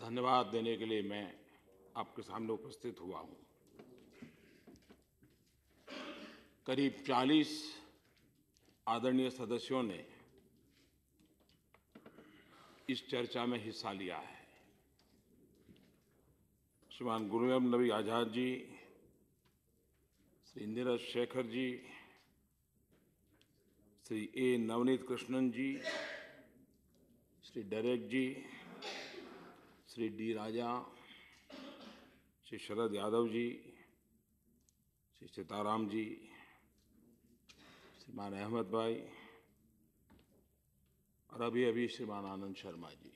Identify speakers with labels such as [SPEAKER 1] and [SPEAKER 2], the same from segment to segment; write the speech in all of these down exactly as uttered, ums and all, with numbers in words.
[SPEAKER 1] धन्यवाद देने के लिए मैं आपके सामने उपस्थित हुआ हूं। करीब चालीस आदरणीय सदस्यों ने इस चर्चा में हिस्सा लिया है। श्रीमान Ghulam Nabi Azad ji, Shri Neeraj Shekhar ji, Shri A Navneet Krishnan ji, Shri Derek ji, Shri D Raja, Shri Sharad Yadav ji, Shri Sitaram ji, श्रीमान अहमद भाई और अभी अभी श्रीमान आनंद शर्मा जी।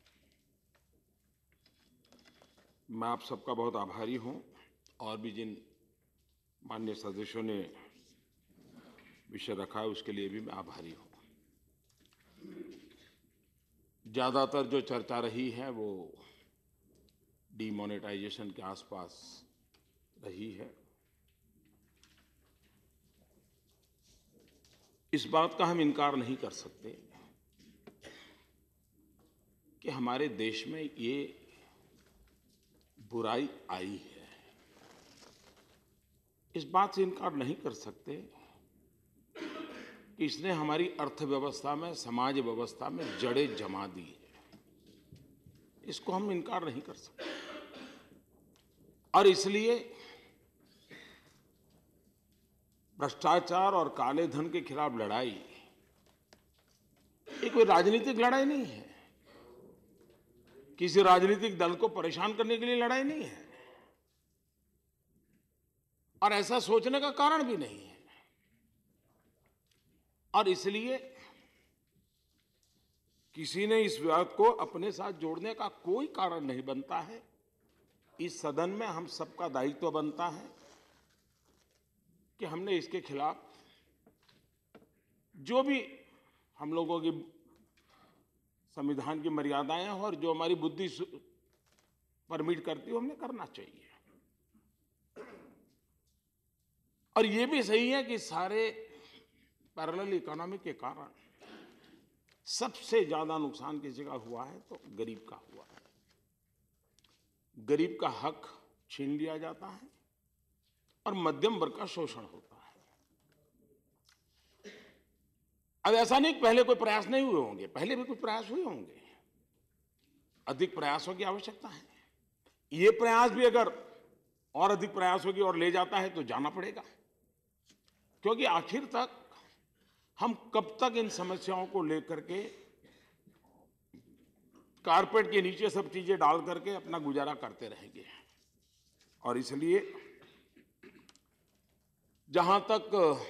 [SPEAKER 1] मैं आप सबका बहुत आभारी हूं और भी जिन माननीय सदस्यों ने विषय रखा है उसके लिए भी मैं आभारी हूं। ज़्यादातर जो चर्चा रही है वो डीमोनेटाइजेशन के आसपास रही है। इस बात का हम इनकार नहीं कर सकते कि हमारे देश में ये बुराई आई है। इस बात से इनकार नहीं कर सकते कि इसने हमारी अर्थव्यवस्था में, समाज व्यवस्था में जड़ें जमा दी है। इसको हम इनकार नहीं कर सकते और इसलिए भ्रष्टाचार और काले धन के खिलाफ लड़ाई ये कोई राजनीतिक लड़ाई नहीं है, किसी राजनीतिक दल को परेशान करने के लिए लड़ाई नहीं है और ऐसा सोचने का कारण भी नहीं है। और इसलिए किसी ने इस विवाद को अपने साथ जोड़ने का कोई कारण नहीं बनता है। इस सदन में हम सबका दायित्व बनता है कि हमने इसके खिलाफ जो भी हम लोगों की संविधान की मर्यादाएं हैं और जो हमारी बुद्धि परमिट करती है हमने करना चाहिए। और ये भी सही है कि सारे पैरेलल इकोनॉमी के कारण सबसे ज्यादा नुकसान किसी का हुआ है तो गरीब का हुआ है। गरीब का हक छीन लिया जाता है और मध्यम वर्ग का शोषण होता है। अब ऐसा नहीं कि पहले कोई प्रयास नहीं हुए होंगे, पहले भी कुछ प्रयास हुए होंगे। अधिक प्रयासों की आवश्यकता है। ये प्रयास भी अगर और अधिक प्रयासों की ओर ले जाता है तो जाना पड़ेगा, क्योंकि आखिर तक हम कब तक इन समस्याओं को लेकर के कारपेट के नीचे सब चीजें डाल करके अपना गुजारा करते रहेंगे। और इसलिए जहां तक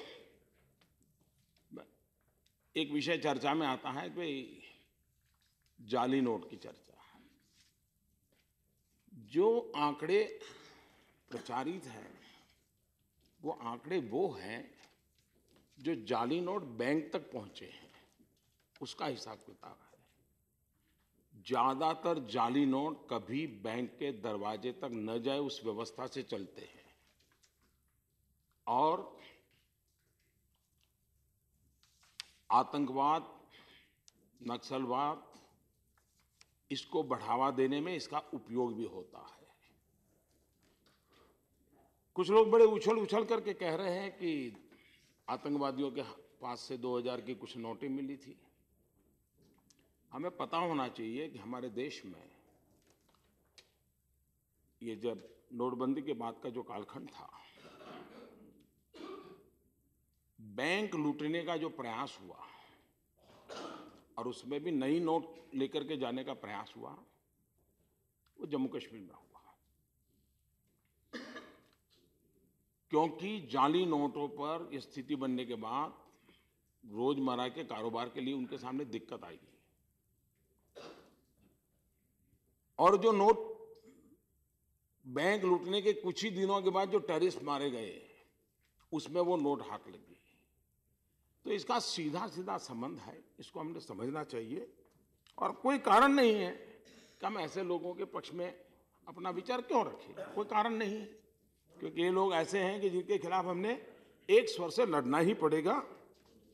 [SPEAKER 1] एक विषय चर्चा में आता है कि जाली नोट की चर्चा, जो आंकड़े प्रचारित हैं वो आंकड़े वो हैं जो जाली नोट बैंक तक पहुंचे हैं, उसका हिसाब किताब है। ज्यादातर जाली नोट कभी बैंक के दरवाजे तक न जाए उस व्यवस्था से चलते हैं और आतंकवाद, नक्सलवाद, इसको बढ़ावा देने में इसका उपयोग भी होता है। कुछ लोग बड़े उछल उछल करके कह रहे हैं कि आतंकवादियों के पास से दो हज़ार की कुछ नोटें मिली थी। हमें पता होना चाहिए कि हमारे देश में ये जब नोटबंदी के बाद का जो कालखंड था, बैंक लूटने का जो प्रयास हुआ और उसमें भी नई नोट लेकर के जाने का प्रयास हुआ, वो जम्मू कश्मीर में हुआ। क्योंकि जाली नोटों पर स्थिति बनने के बाद रोजमर्रा के कारोबार के लिए उनके सामने दिक्कत आई और जो नोट बैंक लूटने के कुछ ही दिनों के बाद जो टेररिस्ट मारे गए उसमें वो नोट हाथ लग गई। तो इसका सीधा सीधा संबंध है, इसको हमने समझना चाहिए और कोई कारण नहीं है कि हम ऐसे लोगों के पक्ष में अपना विचार क्यों रखें। कोई कारण नहीं है, क्योंकि ये लोग ऐसे हैं कि जिनके खिलाफ हमने एक स्वर से लड़ना ही पड़ेगा।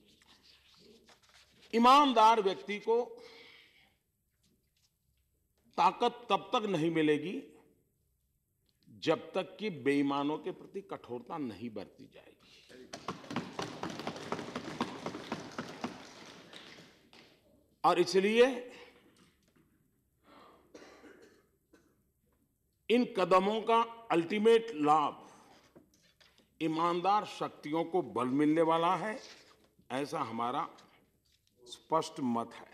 [SPEAKER 1] ईमानदार व्यक्ति को ताकत तब तक नहीं मिलेगी जब तक कि बेईमानों के प्रति कठोरता नहीं बरती जाएगी। और इसलिए इन कदमों का अल्टीमेट लाभ ईमानदार शक्तियों को बल मिलने वाला है, ऐसा हमारा स्पष्ट मत है।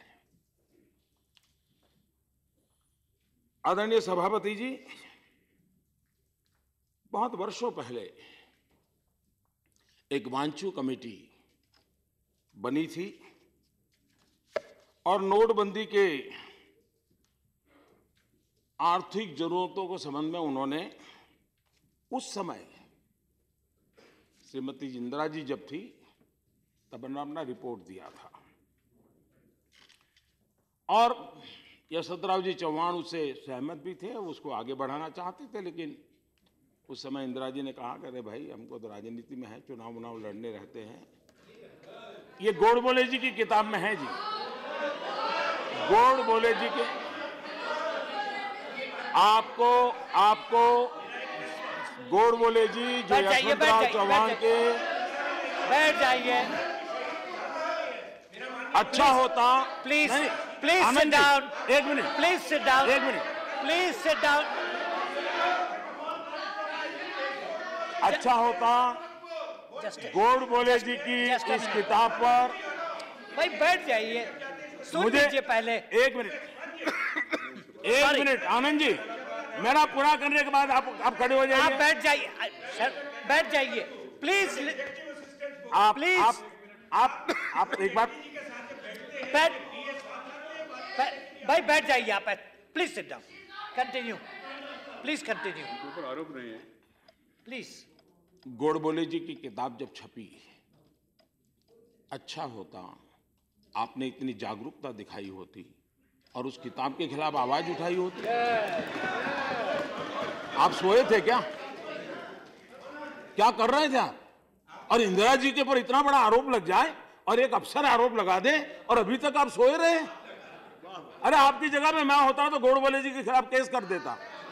[SPEAKER 1] आदरणीय सभापति जी, बहुत वर्षों पहले एक वांचू कमेटी बनी थी और नोटबंदी के आर्थिक जरूरतों को संबंध में उन्होंने उस समय श्रीमती इंदिरा जी जब थी तब अपना रिपोर्ट दिया था और यशवंतराव जी चौहान उससे सहमत भी थे, उसको आगे बढ़ाना चाहते थे, लेकिन उस समय इंदिरा जी ने कहा कि अरे भाई, हमको तो राजनीति में है, चुनाव उनाव लड़ने रहते हैं। ये गोडबोले जी की किताब में है जी, गोडबोले जी के आपको आपको गोडबोले जी जो यशवंतराव चौहान के
[SPEAKER 2] बैठ जाइए।
[SPEAKER 1] अच्छा होता
[SPEAKER 2] प्लीज प्लीज सिट डाउन।
[SPEAKER 1] एक मिनट
[SPEAKER 2] प्लीज सिट डाउन।
[SPEAKER 1] एक मिनट
[SPEAKER 2] प्लीज सिट डाउन।
[SPEAKER 1] अच्छा होता गोडबोले जी की इस किताब पर
[SPEAKER 2] भाई बैठ जाइए, सुन
[SPEAKER 1] मुझे
[SPEAKER 2] लीजिए पहले।
[SPEAKER 1] एक मिनट एक मिनट आनंद जी, मेरा पूरा करने के बाद आप आप खड़े हो जाइए।
[SPEAKER 2] आप बैठ जाइए सर, बैठ जाइए प्लीज।
[SPEAKER 1] आप
[SPEAKER 2] प्लीज
[SPEAKER 1] आप आप, आप एक बात
[SPEAKER 2] बैठ, भाई बैठ जाइए आप। Please sit down. Continue, please continue.
[SPEAKER 3] ऊपर आरोप नहीं है।
[SPEAKER 2] प्लीज।
[SPEAKER 1] गोडबोले जी की किताब जब छपी, अच्छा होता आपने इतनी जागरूकता दिखाई होती और उस किताब के खिलाफ आवाज उठाई होती। आप सोए थे क्या? क्या कर रहे थे आप? और इंदिरा जी के ऊपर इतना बड़ा आरोप लग जाए और एक अफसर आरोप लगा दे और अभी तक आप सोए रहे। अरे आपकी जगह में मैं होता तो गोडबोले जी के खिलाफ केस कर देता।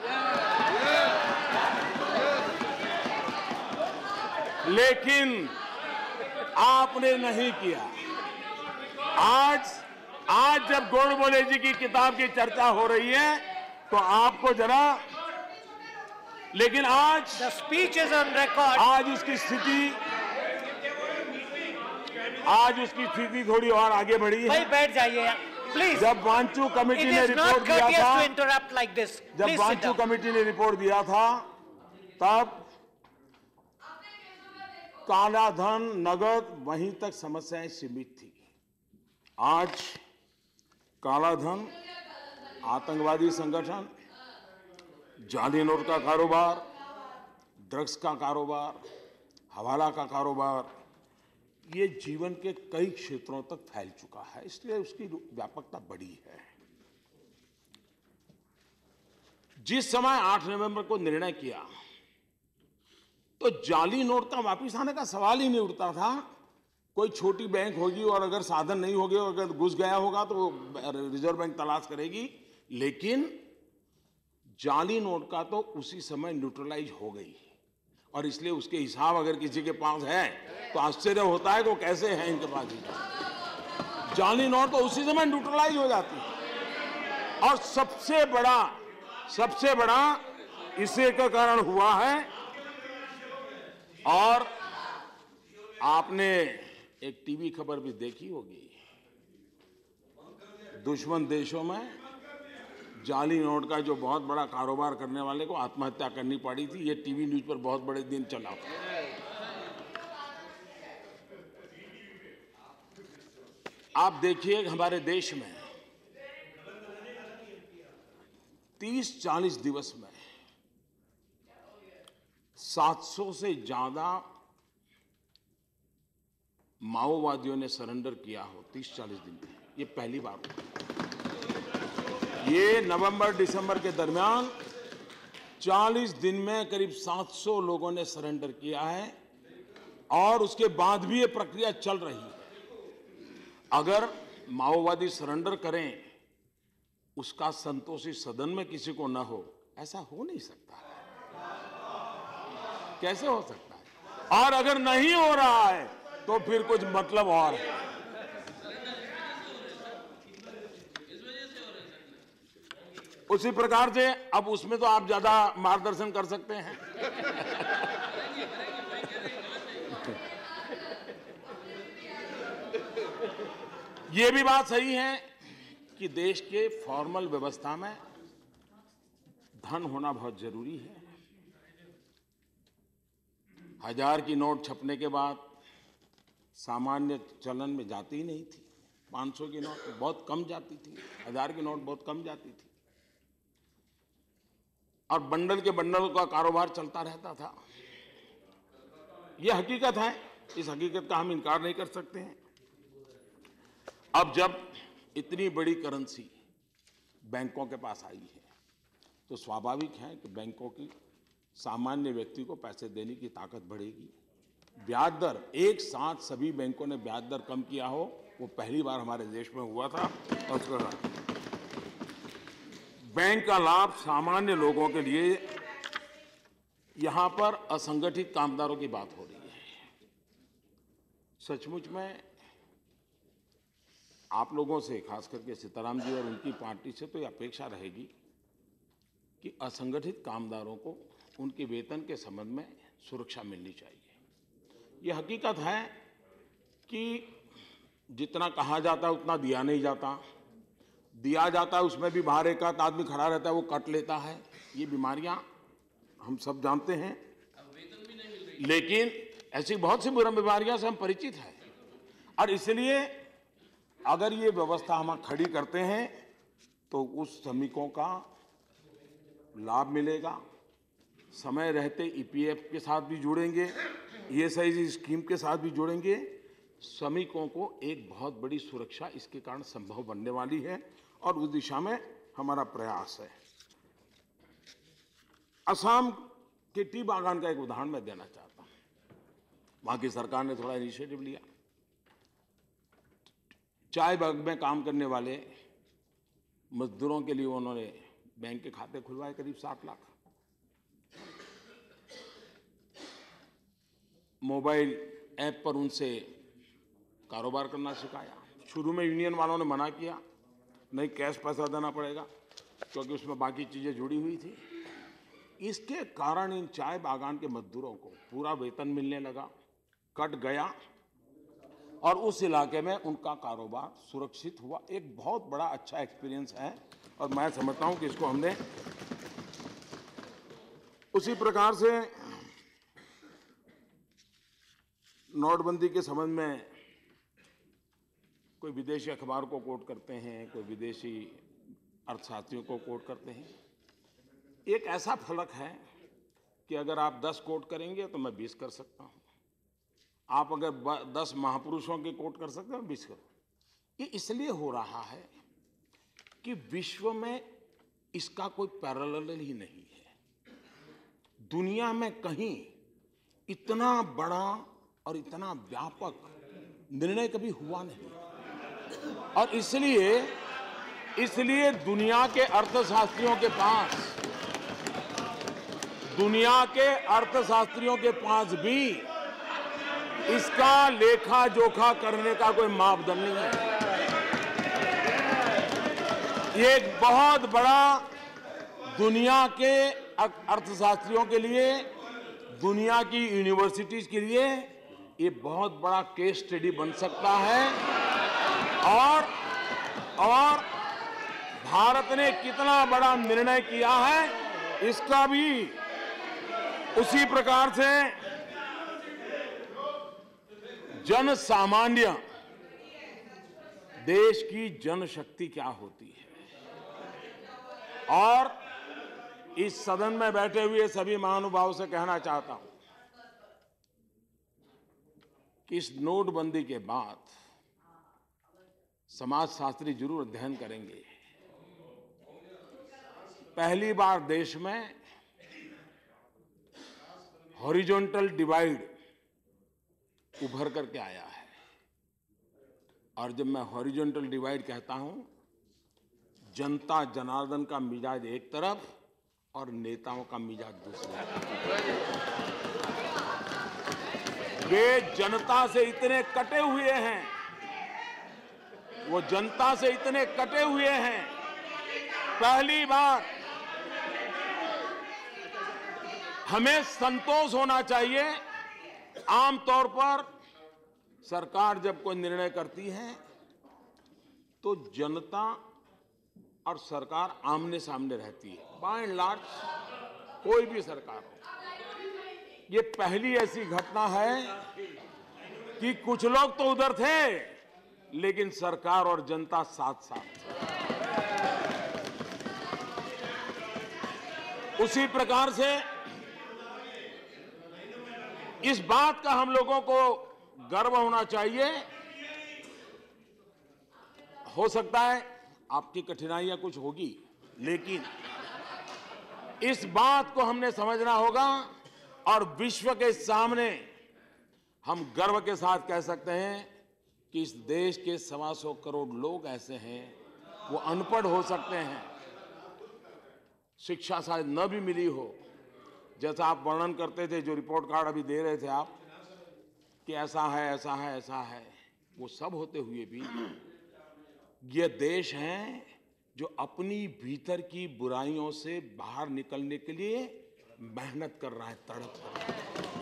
[SPEAKER 1] लेकिन आपने नहीं किया। आज आज जब गोडबोले जी की किताब की चर्चा हो रही है तो आपको जरा, लेकिन आज
[SPEAKER 2] the speech is on record.
[SPEAKER 1] आज उसकी स्थिति आज उसकी स्थिति थोड़ी और आगे बढ़ी है।
[SPEAKER 2] भाई बैठ जाइए प्लीज।
[SPEAKER 1] जब वांचू कमेटी ने रिपोर्ट दिया था
[SPEAKER 2] like this.
[SPEAKER 1] जब वांचू कमेटी ने रिपोर्ट दिया था तब काला धन, नगद, वहीं तक समस्याएं सीमित थी। आज काला धन, आतंकवादी संगठन, जाली नोट का कारोबार, ड्रग्स का कारोबार, हवाला का कारोबार, ये जीवन के कई क्षेत्रों तक फैल चुका है, इसलिए उसकी व्यापकता बड़ी है। जिस समय आठ नवंबर को निर्णय किया तो जाली नोट का वापिस आने का सवाल ही नहीं उठता था। कोई छोटी बैंक होगी और अगर साधन नहीं होगे, अगर घुस गया होगा तो रिजर्व बैंक तलाश करेगी, लेकिन जाली नोट का तो उसी समय न्यूट्रलाइज हो गई और इसलिए उसके हिसाब अगर किसी के पास है तो आश्चर्य होता है कि वो कैसे है इनके पास हिसाब। जाली नोट तो उसी समय न्यूट्रलाइज हो जाती है। और सबसे बड़ा सबसे बड़ा इसी का कारण हुआ है, और आपने एक टीवी खबर भी देखी होगी, दुश्मन देशों में जाली नोट का जो बहुत बड़ा कारोबार करने वाले को आत्महत्या करनी पड़ी थी। ये टीवी न्यूज पर बहुत बड़े दिन चला था। आप देखिए हमारे देश में तीस चालीस दिवस में सात सौ से ज्यादा माओवादियों ने सरेंडर किया हो तीस चालीस दिन में। ये पहली बार हुआ। ये नवंबर दिसंबर के दरमियान चालीस दिन में करीब सात सौ लोगों ने सरेंडर किया है और उसके बाद भी ये प्रक्रिया चल रही है। अगर माओवादी सरेंडर करें उसका संतोष इस सदन में किसी को न हो, ऐसा हो नहीं सकता है। कैसे हो सकता है? और अगर नहीं हो रहा है तो फिर कुछ मतलब और है। उसी प्रकार से अब उसमें तो आप ज्यादा मार्गदर्शन कर सकते हैं। ये भी बात सही है कि देश के फॉर्मल व्यवस्था में धन होना बहुत जरूरी है। हजार की नोट छपने के बाद सामान्य चलन में जाती ही नहीं थी। पाँच सौ की नोट बहुत कम जाती थी, हजार की नोट बहुत कम जाती थी, और बंडल के बंडल का कारोबार चलता रहता था। यह हकीकत है, इस हकीकत का हम इनकार नहीं कर सकते हैं। अब जब इतनी बड़ी करेंसी बैंकों के पास आई है तो स्वाभाविक है कि बैंकों की सामान्य व्यक्ति को पैसे देने की ताकत बढ़ेगी। ब्याज दर एक साथ सभी बैंकों ने ब्याज दर कम किया हो, वो पहली बार हमारे देश में हुआ था। और उसका बैंक का लाभ सामान्य लोगों के लिए, यहां पर असंगठित कामगारों की बात हो रही है। सचमुच में आप लोगों से, खास करके सीताराम जी और उनकी पार्टी से तो ये अपेक्षा रहेगी कि असंगठित कामगारों को उनके वेतन के संबंध में सुरक्षा मिलनी चाहिए। ये हकीकत है कि जितना कहा जाता है उतना दिया नहीं जाता। दिया जाता है उसमें भी बाहर एक आध आदमी खड़ा रहता है, वो कट लेता है। ये बीमारियां हम सब जानते हैं, लेकिन ऐसी बहुत सी बुरी बीमारियां से हम परिचित हैं। और इसलिए अगर ये व्यवस्था हम खड़ी करते हैं तो उस श्रमिकों का लाभ मिलेगा। समय रहते ईपीएफ के साथ भी जुड़ेंगे, ईएसआई स्कीम के साथ भी जुड़ेंगे। श्रमिकों को एक बहुत बड़ी सुरक्षा इसके कारण संभव बनने वाली है, और उस दिशा में हमारा प्रयास है। असम के टी बागान का एक उदाहरण मैं देना चाहता हूं। वहां की सरकार ने थोड़ा इनिशिएटिव लिया। चाय बाग में काम करने वाले मजदूरों के लिए उन्होंने बैंक के खाते खुलवाए, करीब सात लाख। मोबाइल ऐप पर उनसे कारोबार करना सिखाया। शुरू में यूनियन वालों ने मना किया, नहीं कैश पैसा देना पड़ेगा, क्योंकि उसमें बाकी चीजें जुड़ी हुई थी। इसके कारण इन चाय बागान के मजदूरों को पूरा वेतन मिलने लगा, कट गया, और उस इलाके में उनका कारोबार सुरक्षित हुआ। एक बहुत बड़ा अच्छा एक्सपीरियंस है, और मैं समझता हूं कि इसको हमने उसी प्रकार से नोटबंदी के संबंध में कोई विदेशी अखबार को कोट करते हैं, कोई विदेशी अर्थशास्त्रियों को कोट करते हैं। एक ऐसा फलक है कि अगर आप दस कोट करेंगे तो मैं बीस कर सकता हूं। आप अगर दस महापुरुषों के कोट कर सकते हैं, बीस कर। ये इसलिए हो रहा है कि विश्व में इसका कोई पैरेलल ही नहीं है। दुनिया में कहीं इतना बड़ा और इतना व्यापक निर्णय कभी हुआ नहीं, और इसलिए इसलिए दुनिया के अर्थशास्त्रियों के पास दुनिया के अर्थशास्त्रियों के पास भी इसका लेखा जोखा करने का कोई मापदंड नहीं है। ये एक बहुत बड़ा दुनिया के अर्थशास्त्रियों के लिए, दुनिया की यूनिवर्सिटीज के लिए ये बहुत बड़ा केस स्टडी बन सकता है। और और भारत ने कितना बड़ा निर्णय किया है, इसका भी उसी प्रकार से जन सामान्य, देश की जनशक्ति क्या होती है। और इस सदन में बैठे हुए सभी महानुभावों से कहना चाहता हूं कि इस नोटबंदी के बाद समाजशास्त्री जरूर अध्ययन करेंगे। पहली बार देश में हॉरिजॉन्टल डिवाइड उभर करके आया है। और जब मैं हॉरिजॉन्टल डिवाइड कहता हूं, जनता जनार्दन का मिजाज एक तरफ और नेताओं का मिजाज दूसरी तरफ। वे जनता से इतने कटे हुए हैं, वो जनता से इतने कटे हुए हैं। पहली बार हमें संतोष होना चाहिए। आमतौर पर सरकार जब कोई निर्णय करती है तो जनता और सरकार आमने सामने रहती है, बाय एंड लार्ज कोई भी सरकार हो। ये पहली ऐसी घटना है कि कुछ लोग तो उधर थे लेकिन सरकार और जनता साथ साथ थे। उसी प्रकार से इस बात का हम लोगों को गर्व होना चाहिए। हो सकता है आपकी कठिनाइयां कुछ होगी, लेकिन इस बात को हमने समझना होगा और विश्व के सामने हम गर्व के साथ कह सकते हैं कि इस देश के सवा सौ करोड़ लोग ऐसे हैं, वो अनपढ़ हो सकते हैं, शिक्षा शायद न भी मिली हो, जैसा आप वर्णन करते थे, जो रिपोर्ट कार्ड अभी दे रहे थे आप कि ऐसा है ऐसा है ऐसा है, वो सब होते हुए भी ये देश है जो अपनी भीतर की बुराइयों से बाहर निकलने के लिए मेहनत कर रहा है, तड़प कर रहा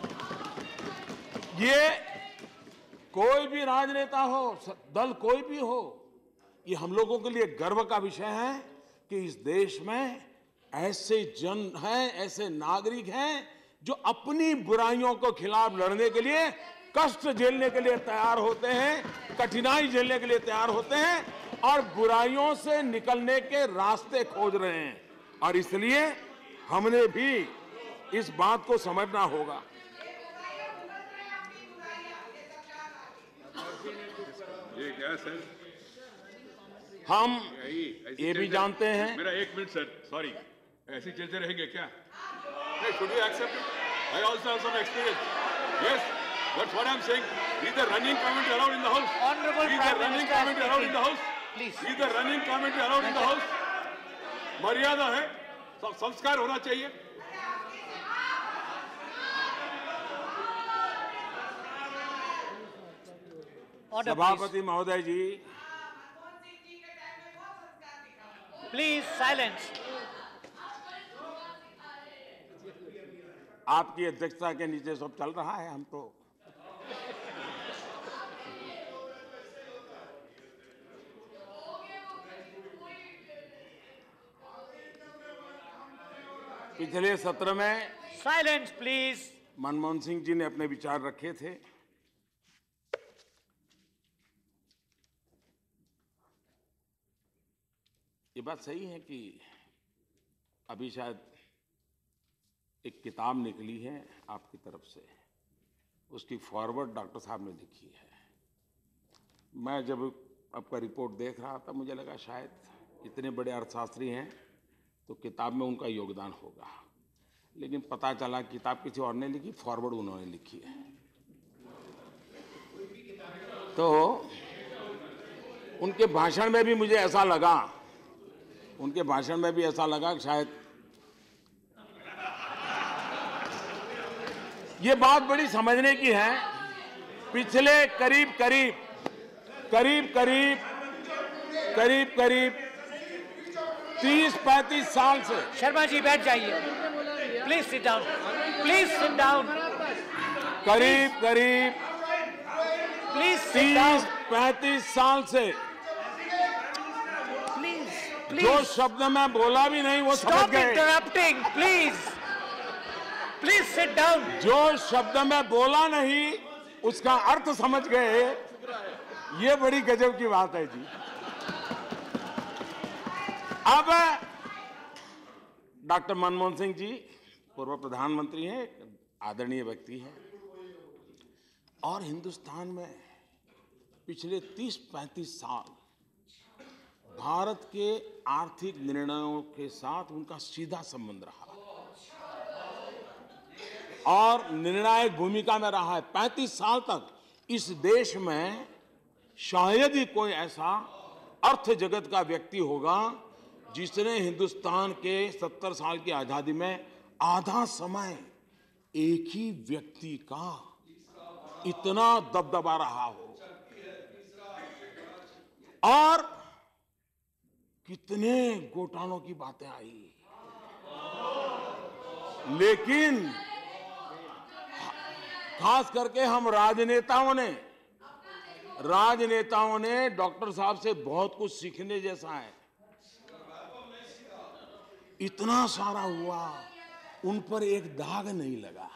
[SPEAKER 1] है। ये कोई भी राजनेता हो, दल कोई भी हो, ये हम लोगों के लिए गर्व का विषय है कि इस देश में ऐसे जन हैं, ऐसे नागरिक हैं जो अपनी बुराइयों को खिलाफ लड़ने के लिए, कष्ट झेलने के लिए तैयार होते हैं, कठिनाई झेलने के लिए तैयार होते हैं और बुराइयों से निकलने के रास्ते खोज रहे हैं। और इसलिए हमने भी इस बात को समझना होगा।
[SPEAKER 3] ये क्या सर?
[SPEAKER 1] हम
[SPEAKER 3] ऐसी
[SPEAKER 1] ये भी
[SPEAKER 3] चलते-
[SPEAKER 1] जानते हैं।
[SPEAKER 3] मेरा एक मिनट सर, सॉरी, ऐसे चलते रहेंगे क्या? Should we accept it? I also have some experience. Yes, that's what I'm saying. He's the running commentary allowed in the house.
[SPEAKER 2] Honorable
[SPEAKER 3] He's
[SPEAKER 2] Prime
[SPEAKER 3] the running
[SPEAKER 2] Minister
[SPEAKER 3] commentary allowed in the
[SPEAKER 2] speaking.
[SPEAKER 3] house.
[SPEAKER 2] Please.
[SPEAKER 3] He's the running commentary allowed in the house. मर्यादा है, सब संस्कार होना चाहिए।
[SPEAKER 2] Order, please.
[SPEAKER 1] सभापति महोदय जी,
[SPEAKER 2] Please, silence.
[SPEAKER 1] आपकी अध्यक्षता के नीचे सब चल रहा है। हम तो पिछले सत्र में
[SPEAKER 2] Silence, please.
[SPEAKER 1] मनमोहन सिंह जी ने अपने विचार रखे थे। ये बात सही है कि अभी शायद एक किताब निकली है आपकी तरफ से, उसकी फॉरवर्ड डॉक्टर साहब ने लिखी है। मैं जब आपका रिपोर्ट देख रहा था मुझे लगा शायद इतने बड़े अर्थशास्त्री हैं तो किताब में उनका योगदान होगा, लेकिन पता चला किताब किसी और ने लिखी, फॉरवर्ड उन्होंने लिखी है। तो उनके भाषण में भी मुझे ऐसा लगा उनके भाषण में भी ऐसा लगा कि शायद ये बात बड़ी समझने की है। पिछले करीब करीब करीब करीब करीब करीब तीस पैंतीस साल से
[SPEAKER 2] शर्मा जी बैठ जाइए। Please sit down. Please sit down.
[SPEAKER 1] करीब करीब
[SPEAKER 2] Please sit down.
[SPEAKER 1] तीस पैंतीस साल से
[SPEAKER 2] Please,
[SPEAKER 1] जो
[SPEAKER 2] please.
[SPEAKER 1] शब्द मैं बोला भी नहीं वो समझ
[SPEAKER 2] Stop
[SPEAKER 1] गए।
[SPEAKER 2] interrupting, please. Please sit down.
[SPEAKER 1] जो शब्द मैं बोला नहीं उसका अर्थ समझ गए, ये बड़ी गजब की बात है जी। अब डॉक्टर मनमोहन सिंह जी पूर्व प्रधानमंत्री हैं, आदरणीय व्यक्ति हैं, और हिंदुस्तान में पिछले तीस पैंतीस साल भारत के आर्थिक निर्णयों के साथ उनका सीधा संबंध रहा और निर्णायक भूमिका में रहा है। पैंतीस साल तक इस देश में शायद ही कोई ऐसा अर्थ जगत का व्यक्ति होगा जिसने हिंदुस्तान के सत्तर साल की आजादी में आधा समय एक ही व्यक्ति का इतना दबदबा रहा हो, और कितने घोटालों की बातें आई, लेकिन खास करके हम राजनेताओं ने राजनेताओं ने डॉक्टर साहब से बहुत कुछ सीखने जैसा है। इतना सारा हुआ, उन पर एक दाग नहीं लगा।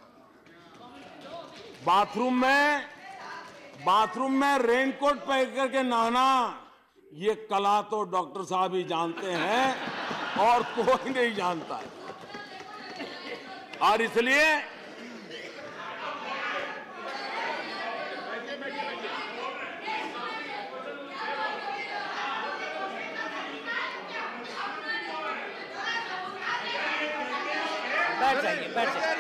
[SPEAKER 1] बाथरूम में बाथरूम में रेनकोट पहन करके नहाना, ये कला तो डॉक्टर साहब ही जानते हैं और कोई नहीं जानता है। और इसलिए
[SPEAKER 2] बैठ जाइए, बैठ जाइए।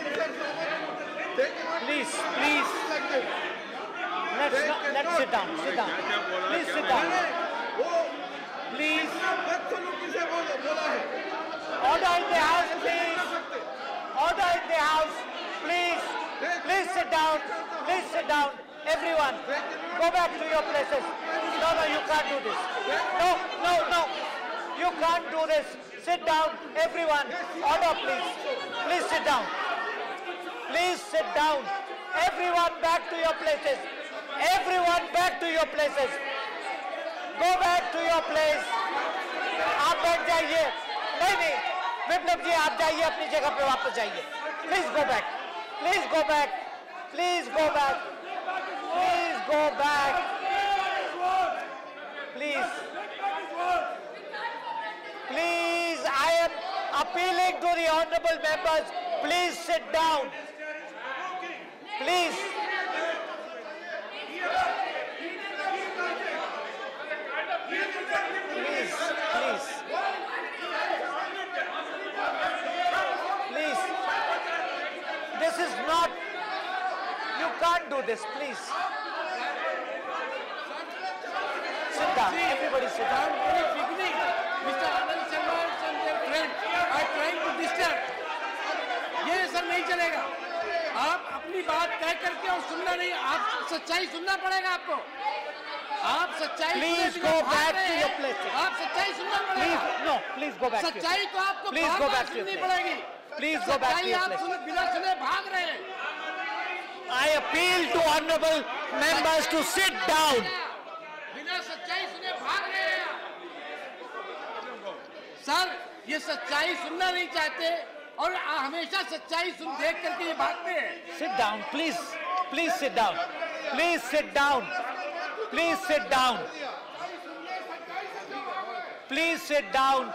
[SPEAKER 2] Please please let's let's sit down, sit down, please sit down, please. Order in the house, please, order in the house, please, please sit down, please sit down, everyone go back to your places. No, no, you can't do this. No, no, no, you can't do this. Sit down, everyone. Order, please. Please sit down. Please sit down. Everyone back to your places. Everyone back to your places. Go back to your place. आप बैठ जाइए। नहीं नहीं, विप्लव जी आप जाइए अपनी जगह पे वापस जाइए। Please go back. Please go back. Please go back. Please go back. Please. Please, I am appealing to the honorable members. Please sit down. Please. Please, please. Please. This is not, you can't do this, please. Sit down, everybody sit down.
[SPEAKER 4] Mister Anand Sharma and their friends are trying to disturb. ये sir नहीं चलेगा। आप अपनी बात तय करके और सुनना नहीं, आप सच्चाई सुनना पड़ेगा आपको। आप सच्चाई
[SPEAKER 2] Please go back to your place.
[SPEAKER 4] आप सच्चाई सुनना पड़ेगा।
[SPEAKER 2] Please, no, please go back to your place.
[SPEAKER 4] सच्चाई तो आपको
[SPEAKER 2] Please
[SPEAKER 4] bar
[SPEAKER 2] go
[SPEAKER 4] bar
[SPEAKER 2] back to your
[SPEAKER 4] सुननी
[SPEAKER 2] place.
[SPEAKER 4] पड़ेगी।
[SPEAKER 2] Please go back to
[SPEAKER 4] सच्चाई
[SPEAKER 2] your
[SPEAKER 4] आप
[SPEAKER 2] place.
[SPEAKER 4] सुन बिना सुने भाग रहे हैं।
[SPEAKER 2] I appeal to honorable members to sit down.
[SPEAKER 4] बिना सच्चाई सुने भाग रहे हैं। सर ये सच्चाई सुनना नहीं चाहते और हमेशा सच्चाई सुन देख करके ये भागते हैं।
[SPEAKER 2] Sit down, please. Please sit down. Please sit down. Please sit down. Please sit down.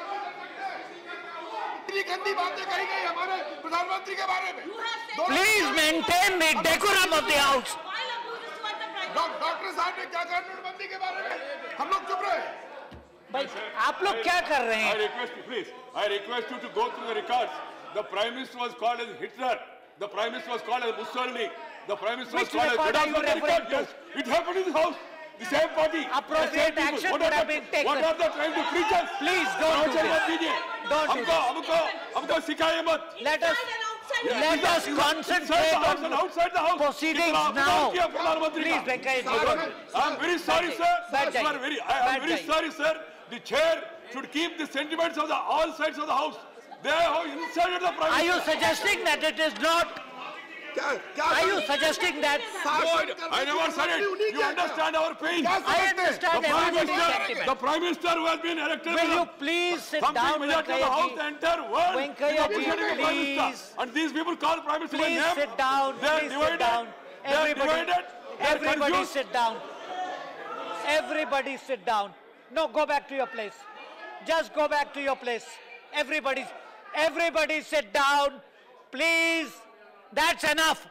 [SPEAKER 4] इतनी गंदी बातें कही गई हमारे प्रधानमंत्री के बारे में।
[SPEAKER 2] Please maintain the decorum of the house.
[SPEAKER 4] Doctor साहब ने क्या कहा नोटबंदी के बारे में, हम लोग चुप रहे।
[SPEAKER 2] भाई आप लोग क्या कर रहे
[SPEAKER 3] I
[SPEAKER 2] हैं?
[SPEAKER 3] request you, please. I request you to go through the records. The Prime Minister was called as Hitler. The Prime Minister was called as Mussolini. The Prime Minister
[SPEAKER 2] Which
[SPEAKER 3] was called as.
[SPEAKER 2] record are you
[SPEAKER 3] Get out of the
[SPEAKER 2] referring
[SPEAKER 3] record,
[SPEAKER 2] to?
[SPEAKER 3] yes. It happened in this house. The same party.
[SPEAKER 2] Appropriate
[SPEAKER 3] the same people.
[SPEAKER 2] action
[SPEAKER 3] What
[SPEAKER 2] would
[SPEAKER 3] are
[SPEAKER 2] have
[SPEAKER 3] the-
[SPEAKER 2] been taken.
[SPEAKER 3] What are they trying to preach us?
[SPEAKER 2] Please don't do
[SPEAKER 3] Nonsense
[SPEAKER 2] this.
[SPEAKER 3] मत कीजिए।
[SPEAKER 2] Don't do
[SPEAKER 3] हमको
[SPEAKER 2] this.
[SPEAKER 3] हमको हमको सिखाइए मत।
[SPEAKER 2] Let us let us concentrate
[SPEAKER 3] Inside the house and
[SPEAKER 2] on
[SPEAKER 3] outside the house.
[SPEAKER 2] proceedings
[SPEAKER 3] कितना
[SPEAKER 2] now.
[SPEAKER 3] अपमान किया प्रधानमंत्री
[SPEAKER 2] Please,
[SPEAKER 3] का।
[SPEAKER 2] Venkaya ji, don't.
[SPEAKER 3] I am very sorry, sir.
[SPEAKER 2] बैठ
[SPEAKER 3] Sir,
[SPEAKER 2] जाइए।
[SPEAKER 3] very, I am
[SPEAKER 2] बैठ
[SPEAKER 3] very
[SPEAKER 2] जाइए।
[SPEAKER 3] sorry, sir. The chair should keep the sentiments of the all sides of the house. They have insulted the prime
[SPEAKER 2] Are you
[SPEAKER 3] minister.
[SPEAKER 2] suggesting that it is not? Are you suggesting that?
[SPEAKER 3] No, I, I never said it. You understand our pain.
[SPEAKER 2] I
[SPEAKER 3] The
[SPEAKER 2] understand
[SPEAKER 3] prime
[SPEAKER 2] everybody's
[SPEAKER 3] minister, the
[SPEAKER 2] sentiment.
[SPEAKER 3] prime minister who has been elected
[SPEAKER 2] Will
[SPEAKER 3] by
[SPEAKER 2] you
[SPEAKER 3] the
[SPEAKER 2] please sit
[SPEAKER 3] something
[SPEAKER 2] down,
[SPEAKER 3] majority of the
[SPEAKER 2] Venkaya
[SPEAKER 3] house,
[SPEAKER 2] ji?
[SPEAKER 3] the entire world.
[SPEAKER 2] Venkaya
[SPEAKER 3] is
[SPEAKER 2] ji,
[SPEAKER 3] appreciating the prime minister.
[SPEAKER 2] please.
[SPEAKER 3] And these people call prime minister by
[SPEAKER 2] Please
[SPEAKER 3] name.
[SPEAKER 2] sit down.
[SPEAKER 3] They are
[SPEAKER 2] Please sit
[SPEAKER 3] divided.
[SPEAKER 2] down.
[SPEAKER 3] They are
[SPEAKER 2] Everybody,
[SPEAKER 3] divided. They are
[SPEAKER 2] everybody
[SPEAKER 3] confused.
[SPEAKER 2] sit down. Everybody sit down. No, go back to your place. Just go back to your place. Everybody, everybody sit down. Please. That's enough.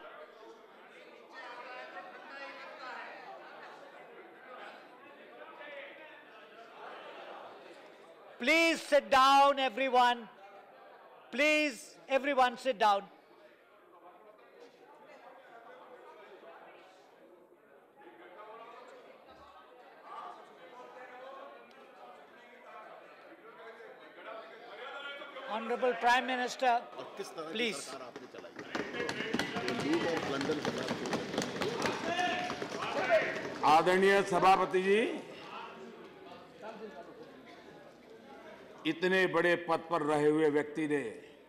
[SPEAKER 2] Please sit down, everyone. Please, everyone sit down. Honorable Prime Minister, please.
[SPEAKER 1] आदरणीय सभापति जी, इतने बड़े पद पर रहे हुए व्यक्ति ने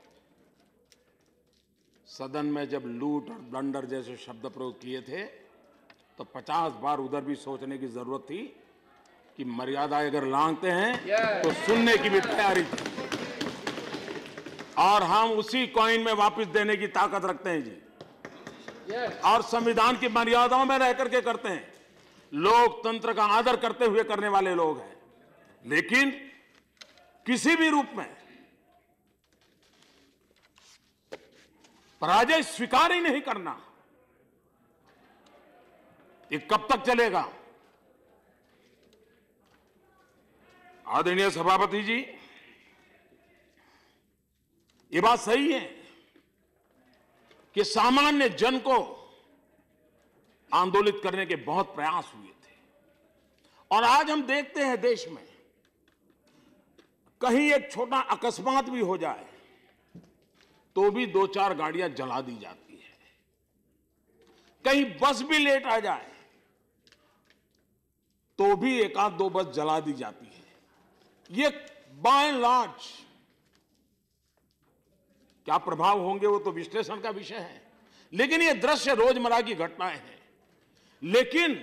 [SPEAKER 1] सदन में जब लूट और ब्लंडर जैसे शब्द प्रयोग किए थे तो पचास बार उधर भी सोचने की जरूरत थी कि मर्यादा अगर लांघते हैं तो सुनने की भी तैयारी थी, और हम उसी कॉइन में वापस देने की ताकत रखते हैं जी, और संविधान की मर्यादाओं में रह करके करते हैं। लोकतंत्र का आदर करते हुए करने वाले लोग हैं, लेकिन किसी भी रूप में पराजय स्वीकार ही नहीं करना, ये कब तक चलेगा? आदरणीय सभापति जी, ये बात सही है कि सामान्य जन को आंदोलित करने के बहुत प्रयास हुए थे, और आज हम देखते हैं देश में कहीं एक छोटा अकस्मात भी हो जाए तो भी दो चार गाड़ियां जला दी जाती है, कहीं बस भी लेट आ जाए तो भी एक आध दो बस जला दी जाती है। ये बाय एंड लार्ज क्या प्रभाव होंगे वो तो विश्लेषण का विषय है, लेकिन ये दृश्य रोजमर्रा की घटनाएं हैं। लेकिन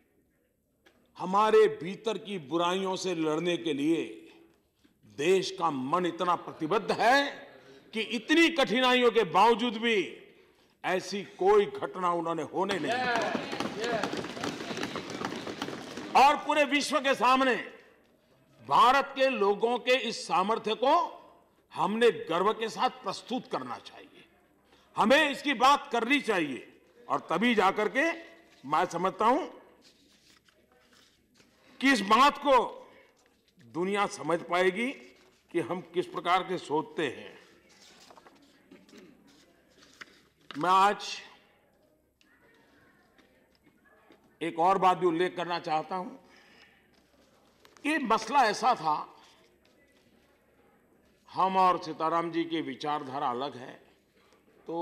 [SPEAKER 1] हमारे भीतर की बुराइयों से लड़ने के लिए देश का मन इतना प्रतिबद्ध है कि इतनी कठिनाइयों के बावजूद भी ऐसी कोई घटना उन्होंने होने नहीं दी, और पूरे विश्व के सामने भारत के लोगों के इस सामर्थ्य को हमने गर्व के साथ प्रस्तुत करना चाहिए, हमें इसकी बात करनी चाहिए, और तभी जाकर के मैं समझता हूं कि इस बात को दुनिया समझ पाएगी कि हम किस प्रकार के सोचते हैं। मैं आज एक और बात भी उल्लेख करना चाहता हूं। ये मसला ऐसा था, हम और सीताराम जी की विचारधारा अलग है, तो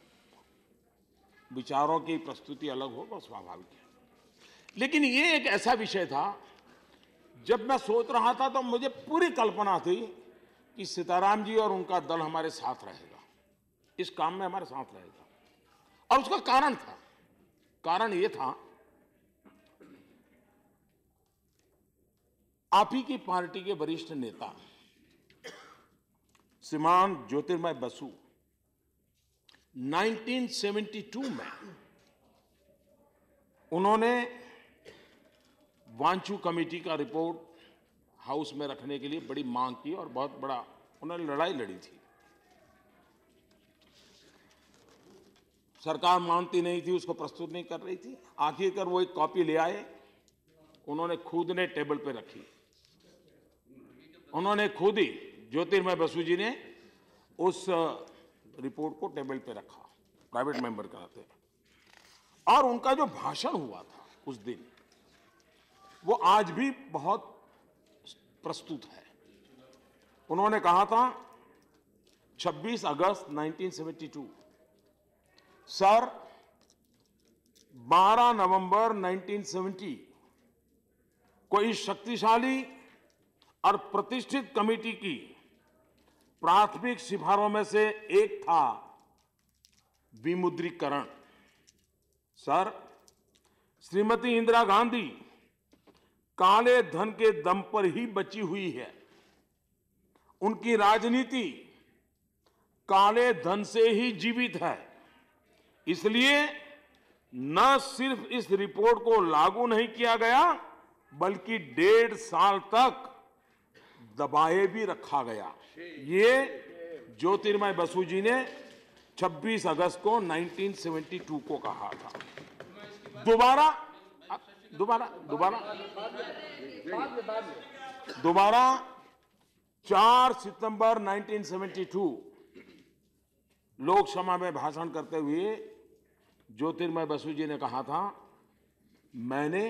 [SPEAKER 1] विचारों की प्रस्तुति अलग हो, बहुत स्वाभाविक है। लेकिन ये एक ऐसा विषय था, जब मैं सोच रहा था तो मुझे पूरी कल्पना थी कि सीताराम जी और उनका दल हमारे साथ रहेगा, इस काम में हमारे साथ रहेगा, और उसका कारण था, कारण ये था आप ही की पार्टी के वरिष्ठ नेता श्रीमान ज्योतिर्मय बसु उन्नीस सौ बहत्तर में उन्होंने वांचू कमेटी का रिपोर्ट हाउस में रखने के लिए बड़ी मांग की और बहुत बड़ा उन्होंने लड़ाई लड़ी थी। सरकार मानती नहीं थी, उसको प्रस्तुत नहीं कर रही थी। आखिरकार वो एक कॉपी ले आए, उन्होंने खुद ने टेबल पे रखी, उन्होंने खुद ही ज्योतिर्मय बसु जी ने उस रिपोर्ट को टेबल पे रखा, प्राइवेट मेंबर कराते, और उनका जो भाषण हुआ था उस दिन वो आज भी बहुत प्रस्तुत है। उन्होंने कहा था छब्बीस अगस्त उन्नीस सौ बहत्तर, सर बारह नवंबर उन्नीस सौ सत्तर को इस शक्तिशाली और प्रतिष्ठित कमेटी की प्राथमिक सिफारों में से एक था विमुद्रीकरण। सर, श्रीमती इंदिरा गांधी काले धन के दम पर ही बची हुई है, उनकी राजनीति काले धन से ही जीवित है, इसलिए न सिर्फ इस रिपोर्ट को लागू नहीं किया गया बल्कि डेढ़ साल तक दबाए भी रखा गया। ये ज्योतिर्मय बसु जी ने छब्बीस अगस्त को उन्नीस सौ बहत्तर को कहा था। दोबारा दोबारा दोबारा दोबारा चार सितंबर उन्नीस सौ बहत्तर लोकसभा में भाषण करते हुए ज्योतिर्मय बसु जी ने कहा था, मैंने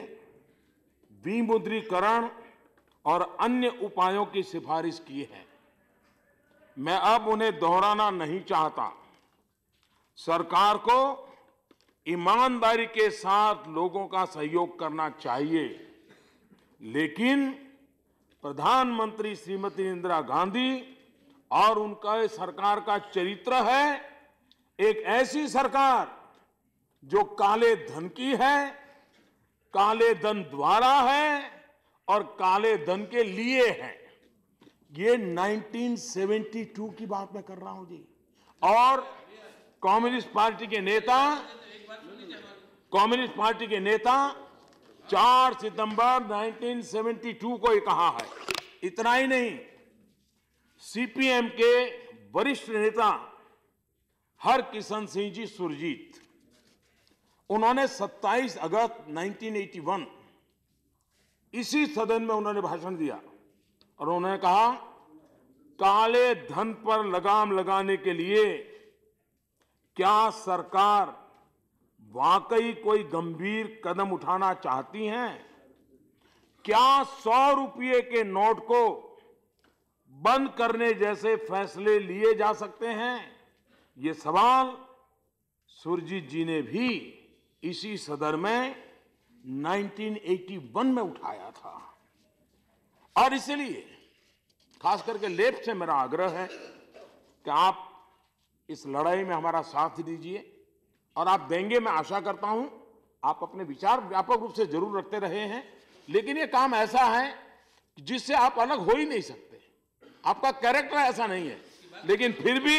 [SPEAKER 1] विमुद्रीकरण और अन्य उपायों की सिफारिश की है, मैं अब उन्हें दोहराना नहीं चाहता। सरकार को ईमानदारी के साथ लोगों का सहयोग करना चाहिए, लेकिन प्रधानमंत्री श्रीमती इंदिरा गांधी और उनका सरकार का चरित्र है एक ऐसी सरकार जो काले धन की है, काले धन द्वारा है और काले धन के लिए है। ये उन्नीस सौ बहत्तर की बात मैं कर रहा हूं जी। और कम्युनिस्ट पार्टी के नेता कम्युनिस्ट पार्टी के नेता चार सितंबर उन्नीस सौ बहत्तर को ये कहा है। इतना ही नहीं, सीपीएम के वरिष्ठ नेता हरकिशन सिंह जी सुरजीत, उन्होंने सत्ताईस अगस्त उन्नीस सौ इक्यासी इसी सदन में उन्होंने भाषण दिया और उन्होंने कहा, काले धन पर लगाम लगाने के लिए क्या सरकार वाकई कोई गंभीर कदम उठाना चाहती हैं? क्या सौ रुपये के नोट को बंद करने जैसे फैसले लिए जा सकते हैं? ये सवाल सुरजीत जी ने भी इसी सदन में उन्नीस सौ इक्यासी में उठाया था। और इसलिए खास करके लेफ्ट से मेरा आग्रह है कि आप इस लड़ाई में हमारा साथ दीजिए और आप देंगे, मैं आशा करता हूं। आप अपने विचार व्यापक रूप से जरूर रखते रहे हैं, लेकिन ये काम ऐसा है जिससे आप अलग हो ही नहीं सकते। आपका कैरेक्टर ऐसा नहीं है, लेकिन फिर भी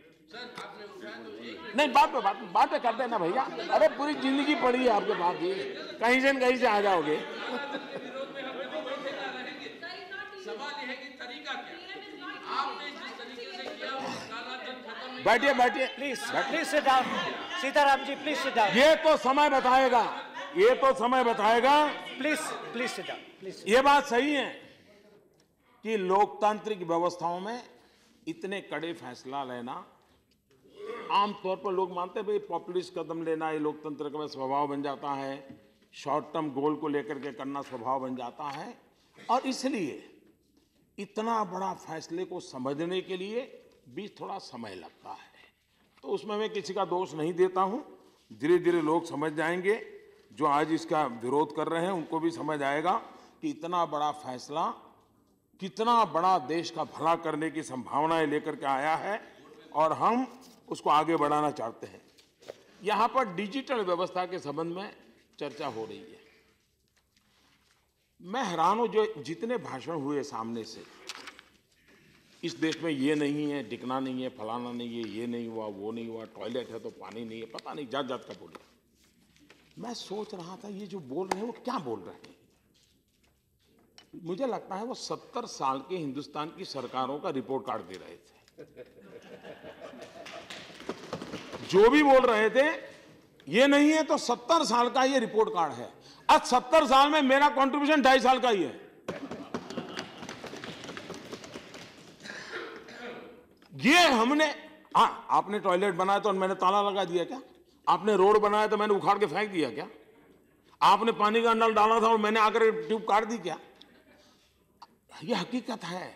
[SPEAKER 1] नहीं, बात पे बात बात पे करते ना भैया। अरे पूरी जिंदगी पड़ी है आपके पास, ही कहीं से न कहीं से आ जाओगे। बैठिए बैठिए
[SPEAKER 2] please please sit down. Sitaram ji please sit down.
[SPEAKER 1] ये तो समय बताएगा, ये तो समय बताएगा।
[SPEAKER 2] Please please sit down please.
[SPEAKER 1] ये बात सही है कि लोकतांत्रिक व्यवस्थाओं में इतने कड़े फैसला लेना आमतौर पर लोग मानते हैं भाई पॉपुलिस्ट कदम लेना ये लोकतंत्र का स्वभाव बन जाता है, शॉर्ट टर्म गोल को लेकर के करना स्वभाव बन जाता है। और इसलिए इतना बड़ा फैसले को समझने के लिए भी थोड़ा समय लगता है। तो उसमें मैं किसी का दोष नहीं देता हूं। धीरे धीरे लोग समझ जाएंगे, जो आज इसका विरोध कर रहे हैं उनको भी समझ आएगा कि इतना बड़ा फैसला कितना बड़ा देश का भला करने की संभावनाएं लेकर के आया है और हम उसको आगे बढ़ाना चाहते हैं। यहां पर डिजिटल व्यवस्था के संबंध में चर्चा हो रही है। मैं हैरान हूं, जो जितने भाषण हुए सामने से, इस देश में ये नहीं है, दिखना नहीं है, फलाना नहीं है, ये नहीं हुआ, वो नहीं हुआ, टॉयलेट है तो पानी नहीं है, पता नहीं जात जात का बोले। मैं सोच रहा था ये जो बोल रहे हैं वो क्या बोल रहे हैं। मुझे लगता है वो सत्तर साल के हिंदुस्तान की सरकारों का रिपोर्ट कार्ड दे रहे थे। जो भी बोल रहे थे ये नहीं है तो सत्तर साल का ये रिपोर्ट कार्ड है। आज सत्तर साल में मेरा कंट्रीब्यूशन ढाई साल का ही है। ये हमने, हाँ, आपने टॉयलेट बनाया तो मैंने ताला लगा दिया क्या? आपने रोड बनाया तो मैंने उखाड़ के फेंक दिया क्या? आपने पानी का नल डाला था और मैंने आकर ट्यूब काट दी क्या? ये हकीकत है।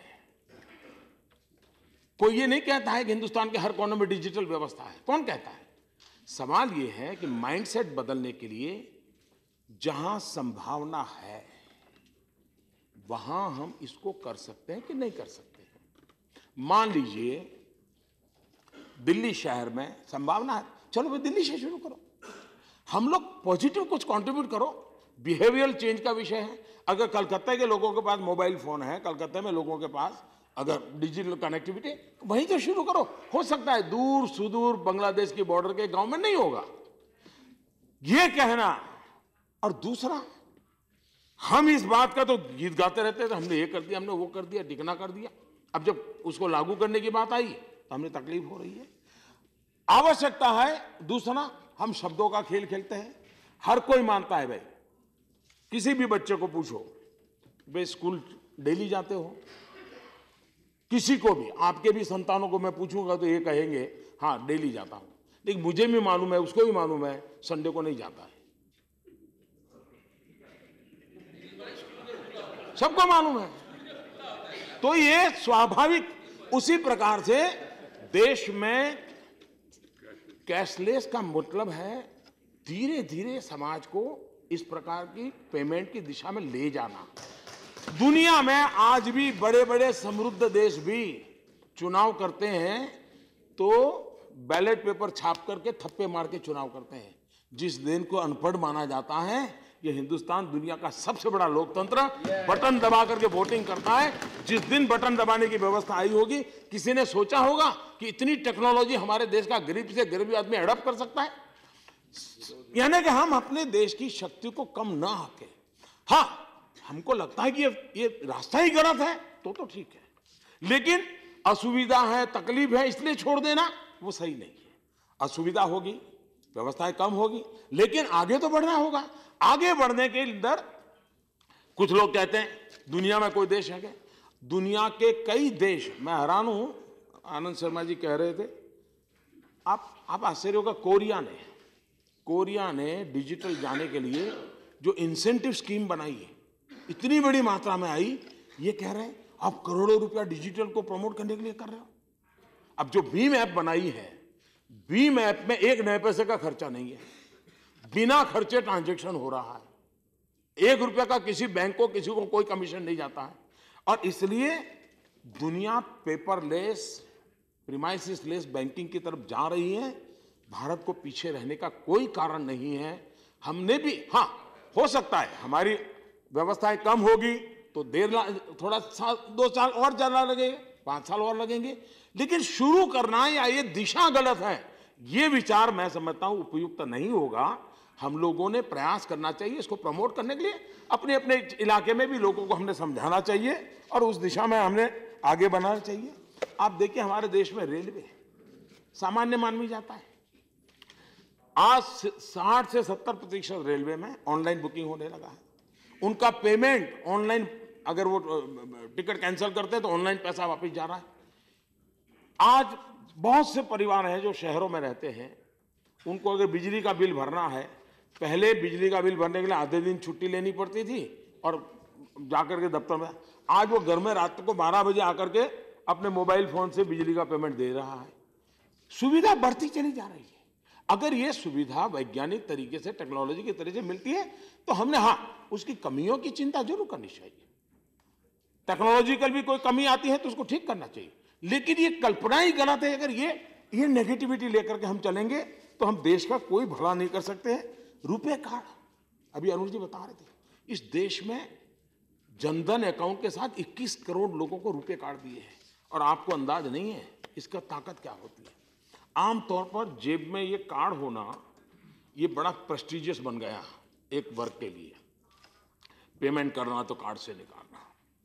[SPEAKER 1] कोई ये नहीं कहता है कि हिंदुस्तान के हर कोने में डिजिटल व्यवस्था है। कौन कहता है? सवाल ये है कि माइंडसेट बदलने के लिए जहां संभावना है वहां हम इसको कर सकते हैं कि नहीं कर सकते हैं। मान लीजिए दिल्ली शहर में संभावना है, चलो भाई दिल्ली से शुरू करो। हम लोग पॉजिटिव कुछ कंट्रीब्यूट करो। बिहेवियरल चेंज का विषय है। अगर कलकत्ता के लोगों के पास मोबाइल फोन है, कलकत्ता में लोगों के पास अगर डिजिटल कनेक्टिविटी, वहीं तो शुरू करो। हो सकता है दूर सुदूर बांग्लादेश की बॉर्डर के गांव में नहीं होगा, ये कहना। और दूसरा, हम इस बात का तो गीत गाते रहते थे, हमने ये कर दिया, हमने वो कर दिया, टिकना कर दिया। अब जब उसको लागू करने की बात आई तो हमें तकलीफ हो रही है। आवश्यकता है दूसरा, हम शब्दों का खेल खेलते हैं। हर कोई मानता है, भाई किसी भी बच्चे को पूछो, भाई स्कूल डेली जाते हो? किसी को भी, आपके भी संतानों को मैं पूछूंगा तो ये कहेंगे हाँ डेली जाता हूं। लेकिन मुझे भी मालूम है, उसको भी मालूम है, संडे को नहीं जाता है। सबको मालूम है। तो ये स्वाभाविक उसी प्रकार से देश में कैशलेस का मतलब है धीरे धीरे समाज को इस प्रकार की पेमेंट की दिशा में ले जाना। दुनिया में आज भी बड़े बड़े समृद्ध देश भी चुनाव करते हैं तो बैलेट पेपर छाप करके थप्पे मार के चुनाव करते हैं। जिस दिन को अनपढ़ माना जाता है, ये हिंदुस्तान दुनिया का सबसे बड़ा लोकतंत्र बटन दबा करके वोटिंग करता है। जिस दिन बटन दबाने की व्यवस्था आई होगी, किसी ने सोचा होगा कि इतनी टेक्नोलॉजी हमारे देश का गरीब से गरीब आदमी अडॉप्ट कर सकता है? यानी कि हम अपने देश की शक्ति को कम ना आके, हाँ हमको लगता है कि ये ये रास्ता ही गलत है तो तो ठीक है, लेकिन असुविधा है, तकलीफ है, इसलिए छोड़ देना वो सही नहीं है। असुविधा होगी, व्यवस्थाएं कम होगी, लेकिन आगे तो बढ़ना होगा। आगे बढ़ने के अंदर कुछ लोग कहते हैं दुनिया में कोई देश है क्या? दुनिया के कई देश, मैं हैरान हूं, आनंद शर्मा जी कह रहे थे, आप आप आश्चर्य होगा, कोरिया ने कोरिया ने डिजिटल जाने के लिए जो इंसेंटिव स्कीम बनाई है, इतनी बड़ी मात्रा में आई, ये कह रहे हैं आप करोड़ों रुपया डिजिटल को प्रमोट करने के लिए कर रहे हो। अब जो भीम ऐप बनाई है, भीम ऐप में एक नए पैसे का खर्चा नहीं है, बिना खर्चे ट्रांजैक्शन हो रहा है, एक रुपया का किसी बैंक को किसी को कोई कमीशन नहीं जाता है। और इसलिए दुनिया पेपरलेस, प्रीमाइसिस लेस बैंकिंग की तरफ जा रही है। भारत को पीछे रहने का कोई कारण नहीं है। हमने भी, हाँ हो सकता है हमारी व्यवस्थाएं कम होगी तो देर थोड़ा साल, दो साल और ज्यादा लगेंगे, पांच साल और लगेंगे, लेकिन शुरू करना या ये दिशा गलत है, ये विचार मैं समझता हूं उपयुक्त नहीं होगा। हम लोगों ने प्रयास करना चाहिए इसको प्रमोट करने के लिए, अपने अपने इलाके में भी लोगों को हमने समझाना चाहिए और उस दिशा में हमने आगे बढ़ाना चाहिए। आप देखिए हमारे देश में रेलवे सामान्य मानवी जाता है, आज साठ से सत्तर प्रतिशत रेलवे में ऑनलाइन बुकिंग होने लगा है। उनका पेमेंट ऑनलाइन, अगर वो टिकट कैंसिल करते हैं तो ऑनलाइन पैसा वापस जा रहा है। आज बहुत से परिवार हैं जो शहरों में रहते हैं, उनको अगर बिजली का बिल भरना है, पहले बिजली का बिल भरने के लिए आधे दिन छुट्टी लेनी पड़ती थी और जाकर के दफ्तर में, आज वो घर में रात को बारह बजे आकर के अपने मोबाइल फोन से बिजली का पेमेंट दे रहा है। सुविधा बढ़ती चली जा रही है। अगर ये सुविधा वैज्ञानिक तरीके से, टेक्नोलॉजी के तरीके से मिलती है तो हमने, हाँ उसकी कमियों की चिंता जरूर करनी चाहिए। टेक्नोलॉजिकल भी कोई कमी आती है तो उसको ठीक करना चाहिए, लेकिन ये कल्पना ही गलत है। अगर ये ये नेगेटिविटी लेकर के हम चलेंगे तो हम देश का कोई भला नहीं कर सकते हैं। रुपए कार्ड, अभी अनुज जी बता रहे थे, इस देश में जनधन अकाउंट के साथ इक्कीस करोड़ लोगों को रुपए कार्ड दिए हैं और आपको अंदाज नहीं है इसका ताकत क्या होती है। आमतौर पर जेब में ये कार्ड होना ये बड़ा प्रेस्टिजियस बन गया एक वर्ग के लिए, पेमेंट करना तो कार्ड से निकालना,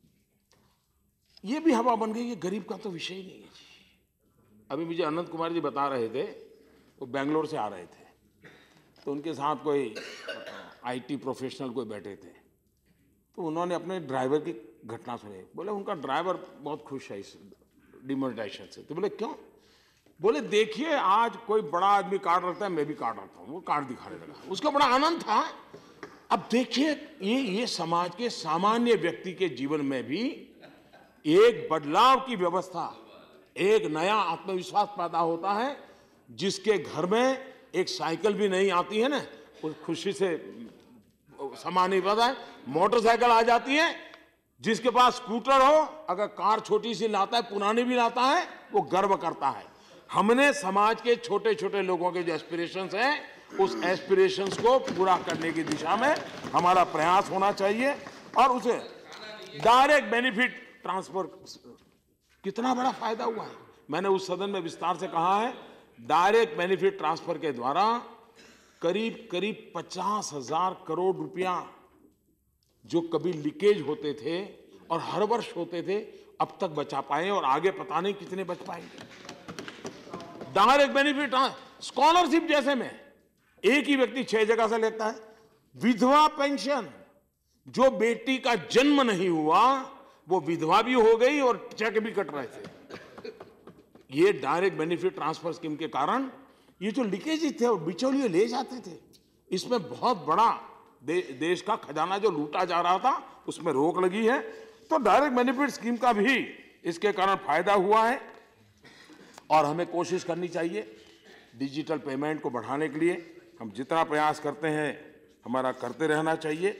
[SPEAKER 1] ये भी हवा बन गई। ये गरीब का तो विषय ही नहीं है जी। अभी मुझे अनंत कुमार जी बता रहे थे, वो बेंगलोर से आ रहे थे, तो उनके साथ कोई आईटी प्रोफेशनल कोई बैठे थे, तो उन्होंने अपने ड्राइवर की घटना सुनी। बोले उनका ड्राइवर बहुत खुश है इस डिमोनेटाइजेशन से। तो बोले क्यों? बोले देखिए आज कोई बड़ा आदमी कार्ड रखता है, मैं भी कार्ड रखता हूँ। वो कार्ड दिखाने लगा, उसका बड़ा आनंद था। अब देखिए ये ये समाज के सामान्य व्यक्ति के जीवन में भी एक बदलाव की व्यवस्था, एक नया आत्मविश्वास पैदा होता है। जिसके घर में एक साइकिल भी नहीं आती है ना, उस खुशी से समा नहीं पाता है। मोटरसाइकिल आ जाती है, जिसके पास स्कूटर हो, अगर कार छोटी सी लाता है, पुरानी भी लाता है, वो गर्व करता है। हमने समाज के छोटे छोटे लोगों के जो एस्पिरेशंस हैं, उस एस्पिरेशंस को पूरा करने की दिशा में हमारा प्रयास होना चाहिए। और उसे डायरेक्ट बेनिफिट ट्रांसफर, कितना बड़ा फायदा हुआ है। मैंने उस सदन में विस्तार से कहा है, डायरेक्ट बेनिफिट ट्रांसफर के द्वारा करीब करीब पचास हजार करोड़ रुपया जो कभी लीकेज होते थे और हर वर्ष होते थे, अब तक बचा पाए और आगे पता नहीं कितने बच पाएंगे। डायरेक्ट बेनिफिट, स्कॉलरशिप जैसे में एक ही व्यक्ति छह जगह से लेता है। विधवा पेंशन, जो बेटी का जन्म नहीं हुआ वो विधवा भी हो गई और चेक भी कट रहे थे। ये डायरेक्ट बेनिफिट ट्रांसफर स्कीम के कारण ये जो लीकेज थे और बिचौलिए ले जाते थे, इसमें बहुत बड़ा दे, देश का खजाना जो लूटा जा रहा था उसमें रोक लगी है। तो डायरेक्ट बेनिफिट स्कीम का भी इसके कारण फायदा हुआ है और हमें कोशिश करनी चाहिए डिजिटल पेमेंट को बढ़ाने के लिए। हम जितना प्रयास करते हैं हमारा करते रहना चाहिए।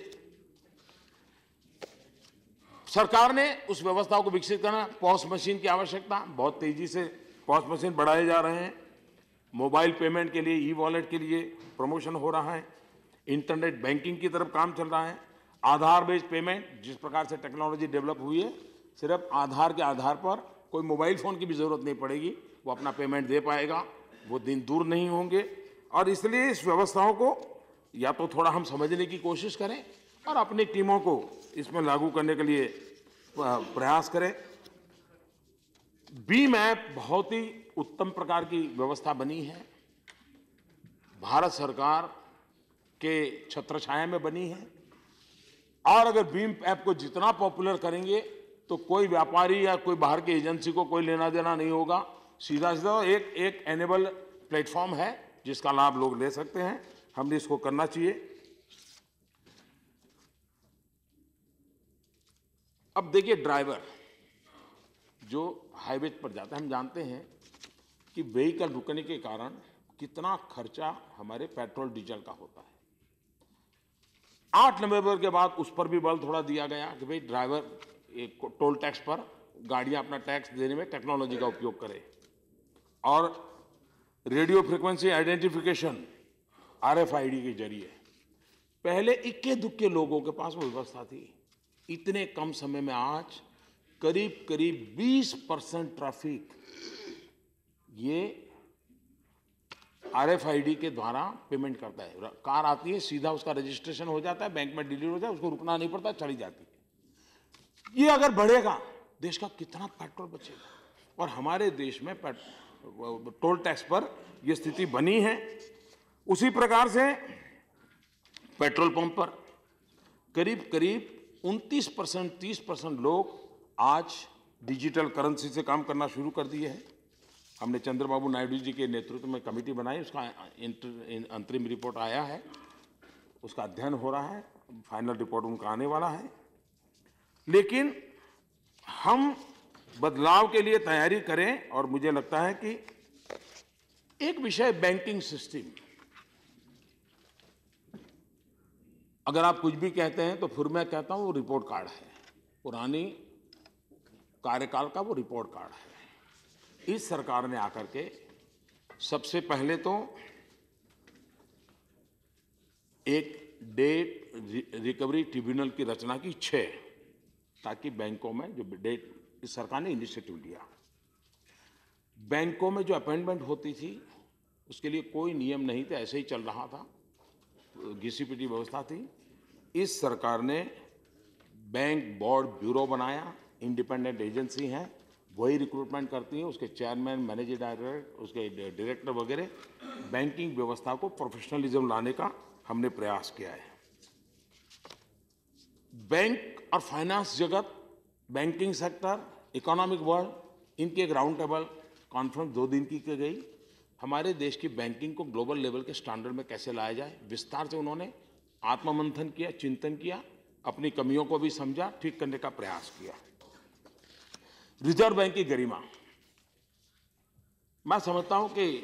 [SPEAKER 1] सरकार ने उस व्यवस्था को विकसित करना, पॉस मशीन की आवश्यकता, बहुत तेजी से पॉस मशीन बढ़ाए जा रहे हैं। मोबाइल पेमेंट के लिए, ई वॉलेट के लिए प्रमोशन हो रहा है। इंटरनेट बैंकिंग की तरफ काम चल रहा है। आधार बेस्ड पेमेंट, जिस प्रकार से टेक्नोलॉजी डेवलप हुई है, सिर्फ आधार के आधार पर कोई मोबाइल फोन की भी जरूरत नहीं पड़ेगी, वो अपना पेमेंट दे पाएगा, वो दिन दूर नहीं होंगे। और इसलिए इस व्यवस्थाओं को या तो थोड़ा हम समझने की कोशिश करें और अपनी टीमों को इसमें लागू करने के लिए प्रयास करें। बीम ऐप बहुत ही उत्तम प्रकार की व्यवस्था बनी है, भारत सरकार के छत्रछाया में बनी है। और अगर भीम ऐप को जितना पॉपुलर करेंगे तो कोई व्यापारी या कोई बाहर की एजेंसी को कोई लेना देना नहीं होगा। सीधा सीधा एक एक एनेबल प्लेटफॉर्म है जिसका लाभ लोग ले सकते हैं। हमने इसको करना चाहिए। अब देखिए, ड्राइवर जो हाईवे पर जाता है, हम जानते हैं कि व्हीकल रुकने के कारण कितना खर्चा हमारे पेट्रोल डीजल का होता है। आठ नवंबर के बाद उस पर भी बल थोड़ा दिया गया कि भाई ड्राइवर एक टोल टैक्स पर गाड़ियां अपना टैक्स देने में टेक्नोलॉजी का उपयोग करें। और radio frequency identification R F I D के जरिए, पहले इक्के दुक्के लोगों के पास वो व्यवस्था थी। इतने कम समय में आज करीब करीब बीस परसेंट ट्रैफिक ये आर एफ आई डी के द्वारा पेमेंट करता है। कार आती है, सीधा उसका रजिस्ट्रेशन हो जाता है, बैंक में डिलीवर हो जाता है, उसको रुकना नहीं पड़ता, चली जाती है। ये अगर बढ़ेगा देश का कितना पेट्रोल बचेगा। और हमारे देश में टोल टैक्स पर यह स्थिति बनी है। उसी प्रकार से पेट्रोल पंप पर करीब करीब उनतीस परसेंट तीस परसेंट लोग आज डिजिटल करेंसी से काम करना शुरू कर दिए हैं। हमने चंद्रबाबू नायडू जी के नेतृत्व में कमेटी बनाई, उसका अंतरिम रिपोर्ट आया है, उसका अध्ययन हो रहा है, फाइनल रिपोर्ट उनका आने वाला है। लेकिन हम बदलाव के लिए तैयारी करें। और मुझे लगता है कि एक विषय बैंकिंग सिस्टम, अगर आप कुछ भी कहते हैं तो फिर मैं कहता हूं वो रिपोर्ट कार्ड है, पुरानी कार्यकाल का वो रिपोर्ट कार्ड है। इस सरकार ने आकर के सबसे पहले तो एक डेट रिकवरी ट्रिब्यूनल की रचना की, छह, ताकि बैंकों में जो डेट, इस सरकार ने इनिशिएटिव लिया। बैंकों में जो अपॉइंटमेंट होती थी उसके लिए कोई नियम नहीं थे, ऐसे ही चल रहा था, घिसी-पिटी व्यवस्था थी। इस सरकार ने बैंक बोर्ड ब्यूरो बनाया, इंडिपेंडेंट एजेंसी है, वही रिक्रूटमेंट करती है, उसके चेयरमैन, मैनेजिंग डायरेक्टर, उसके डायरेक्टर वगैरह। बैंकिंग व्यवस्था को प्रोफेशनलिज्म लाने का हमने प्रयास किया है। बैंक और फाइनेंस जगत, बैंकिंग सेक्टर, इकोनॉमिक वर्ल्ड, इनकी एक राउंड टेबल कॉन्फ्रेंस दो दिन की की गई। हमारे देश की बैंकिंग को ग्लोबल लेवल के स्टैंडर्ड में कैसे लाया जाए, विस्तार से उन्होंने आत्ममंथन किया, चिंतन किया, अपनी कमियों को भी समझा, ठीक करने का प्रयास किया। रिजर्व बैंक की गरिमा, मैं समझता हूं कि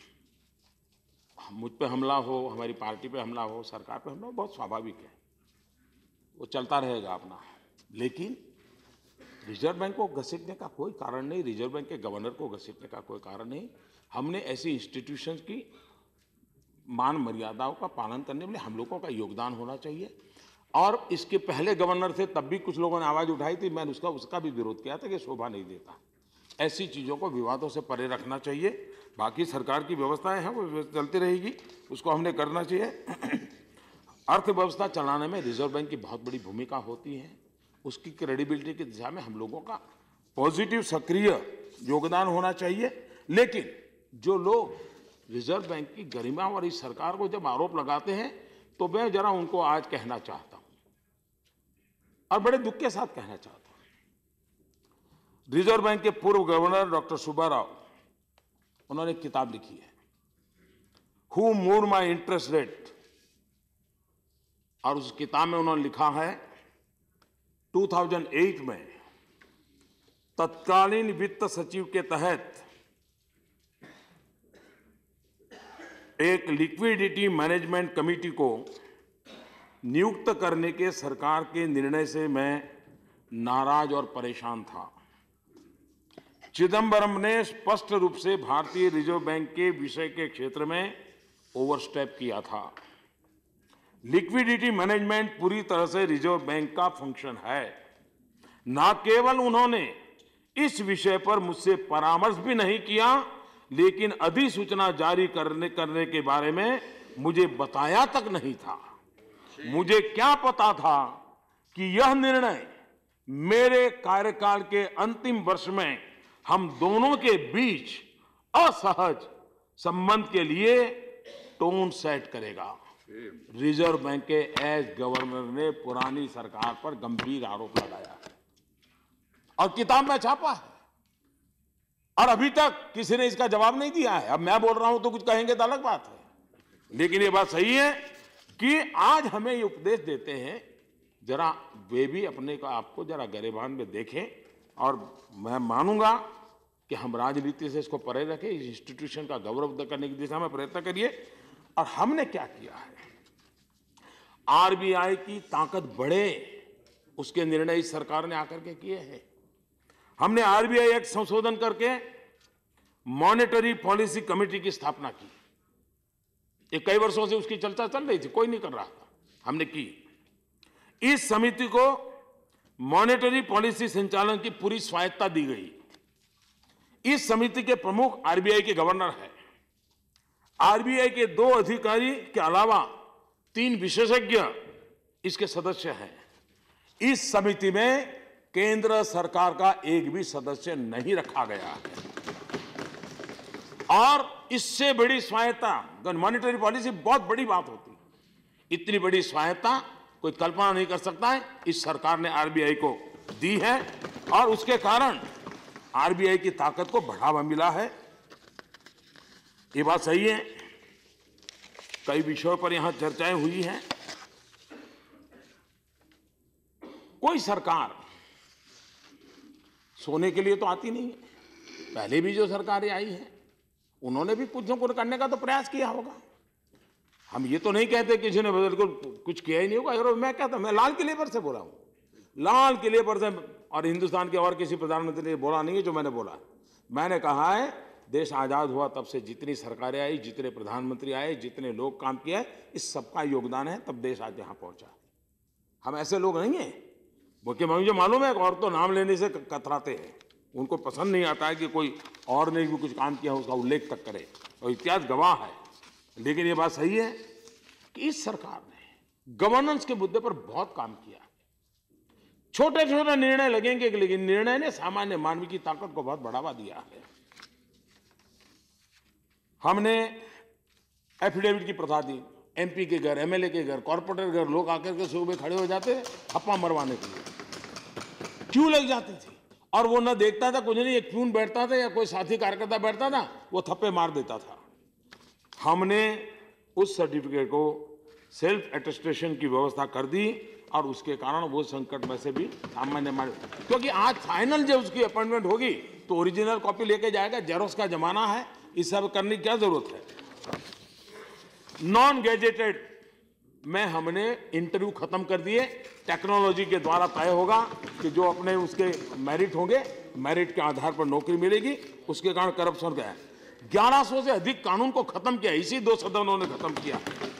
[SPEAKER 1] मुझ पे हमला हो, हमारी पार्टी पे हमला हो, सरकार पे हमला हो, बहुत स्वाभाविक है, वो चलता रहेगा अपना। लेकिन रिजर्व बैंक को घसीटने का कोई कारण नहीं, रिजर्व बैंक के गवर्नर को घसीटने का कोई कारण नहीं। हमने ऐसी इंस्टीट्यूशंस की मान मर्यादाओं का पालन करने में हम लोगों का योगदान होना चाहिए। और इसके पहले गवर्नर थे, तब भी कुछ लोगों ने आवाज़ उठाई थी, मैंने उसका उसका भी विरोध किया था कि शोभा नहीं देता। ऐसी चीज़ों को विवादों से परे रखना चाहिए। बाकी सरकार की व्यवस्थाएं हैं वो चलती रहेगी, उसको हमने करना चाहिए। अर्थव्यवस्था चलाने में रिजर्व बैंक की बहुत बड़ी भूमिका होती है। उसकी क्रेडिबिलिटी की दिशा में हम लोगों का पॉजिटिव सक्रिय योगदान होना चाहिए। लेकिन जो लोग रिजर्व बैंक की गरिमा और इस सरकार को जब आरोप लगाते हैं तो मैं जरा उनको आज कहना चाहता हूं और बड़े दुख के साथ कहना चाहता हूं। रिजर्व बैंक के पूर्व गवर्नर डॉक्टर सुब्बा राव, उन्होंने एक किताब लिखी है, who moved my interest rate, और उस किताब में उन्होंने लिखा है दो हज़ार आठ में तत्कालीन वित्त सचिव के तहत एक लिक्विडिटी मैनेजमेंट कमेटी को नियुक्त करने के सरकार के निर्णय से मैं नाराज और परेशान था। चिदंबरम ने स्पष्ट रूप से भारतीय रिजर्व बैंक के विषय के क्षेत्र में ओवरस्टेप किया था। लिक्विडिटी मैनेजमेंट पूरी तरह से रिजर्व बैंक का फंक्शन है। न केवल उन्होंने इस विषय पर मुझसे परामर्श भी नहीं किया, लेकिन अधिसूचना जारी करने करने के बारे में मुझे बताया तक नहीं था। मुझे क्या पता था कि यह निर्णय मेरे कार्यकाल के अंतिम वर्ष में हम दोनों के बीच असहज संबंध के लिए टोन सेट करेगा। रिजर्व बैंक के एज गवर्नर ने पुरानी सरकार पर गंभीर आरोप लगाया है और किताब में छापा है, और अभी तक किसी ने इसका जवाब नहीं दिया है। अब मैं बोल रहा हूं तो कुछ कहेंगे तो अलग बात है, लेकिन ये बात सही है कि आज हमें ये उपदेश देते हैं, जरा वे भी अपने को आपको जरा गरेबान में देखें, और मैं मानूंगा कि हम राजनीति से इसको परे रखें, इस इंस्टीट्यूशन का गौरव करने की दिशा में प्रयत्न करिए। और हमने क्या किया है, आरबीआई की ताकत बढ़े उसके निर्णय इस सरकार ने आकर के किए हैं। हमने आरबीआई एक्ट संशोधन करके मॉनेटरी पॉलिसी कमेटी की स्थापना की। ये कई वर्षों से उसकी चर्चा चल रही थी, कोई नहीं कर रहा था, हमने की। इस समिति को मॉनेटरी पॉलिसी संचालन की पूरी स्वायत्ता दी गई। इस समिति के प्रमुख आरबीआई के गवर्नर हैं। आरबीआई के दो अधिकारी के अलावा तीन विशेषज्ञ इसके सदस्य हैं। इस समिति में केंद्र सरकार का एक भी सदस्य नहीं रखा गया है, और इससे बड़ी स्वायत्ता, मॉनेटरी पॉलिसी बहुत बड़ी बात होती, इतनी बड़ी स्वायत्ता कोई कल्पना नहीं कर सकता है, इस सरकार ने आरबीआई को दी है, और उसके कारण आरबीआई की ताकत को बढ़ावा मिला है। ये बात सही है। कई विषयों पर यहां चर्चाएं हुई हैं। कोई सरकार सोने के लिए तो आती नहीं है। पहले भी जो सरकारें आई हैं उन्होंने भी कुछ न कुछ करने का तो प्रयास किया होगा। हम ये तो नहीं कहते किसी ने बिल्कुल कुछ किया ही नहीं होगा। अगर मैं कहता, मैं लाल किले पर से बोला हूं, लाल किले पर से, और हिंदुस्तान के और किसी प्रधानमंत्री ने बोला नहीं है जो मैंने बोला। मैंने कहा है देश आजाद हुआ तब से जितनी सरकारें आई, जितने प्रधानमंत्री आए, जितने लोग काम किए, इस सबका योगदान है, तब देश आज यहां पहुंचा। हम ऐसे लोग नहीं हैं, क्योंकि मुझे मालूम है और तो नाम लेने से कतराते हैं, उनको पसंद नहीं आता है कि कोई और ने भी कुछ काम किया उसका उल्लेख तक करे, और इतिहास गवाह है। लेकिन ये बात सही है कि इस सरकार ने गवर्नेंस के मुद्दे पर बहुत काम किया। छोटे छोटे निर्णय लगेंगे, लेकिन निर्णय ने सामान्य मानव की ताकत को बहुत बढ़ावा दिया है। हमने एफिडेविट की प्रथा दी। एमपी के घर, एमएलए के घर, कॉर्पोरेटर के घर लोग आकर के सुबह खड़े हो जाते हप्पा मरवाने के लिए, क्यों लग जाती थी, और वो न देखता था कुछ नहीं, एक क्यून बैठता था या कोई साथी कार्यकर्ता बैठता था, वो थप्पे मार देता था। हमने उस सर्टिफिकेट को सेल्फ अटेस्टेशन की व्यवस्था कर दी, और उसके कारण वो संकट में से भी सामान्य मान, क्योंकि आज फाइनल जब उसकी अपॉइंटमेंट होगी तो ओरिजिनल कॉपी लेके जाएगा। जेरोक्स का जमाना है, इस सब करने की क्या जरूरत है। नॉन गैजेटेड में हमने इंटरव्यू खत्म कर दिए। टेक्नोलॉजी के द्वारा तय होगा कि जो अपने उसके मेरिट होंगे, मेरिट के आधार पर नौकरी मिलेगी। उसके कारण करप्शन गया। ग्यारह सौ से अधिक कानून को खत्म किया, इसी दो सदनों ने खत्म किया।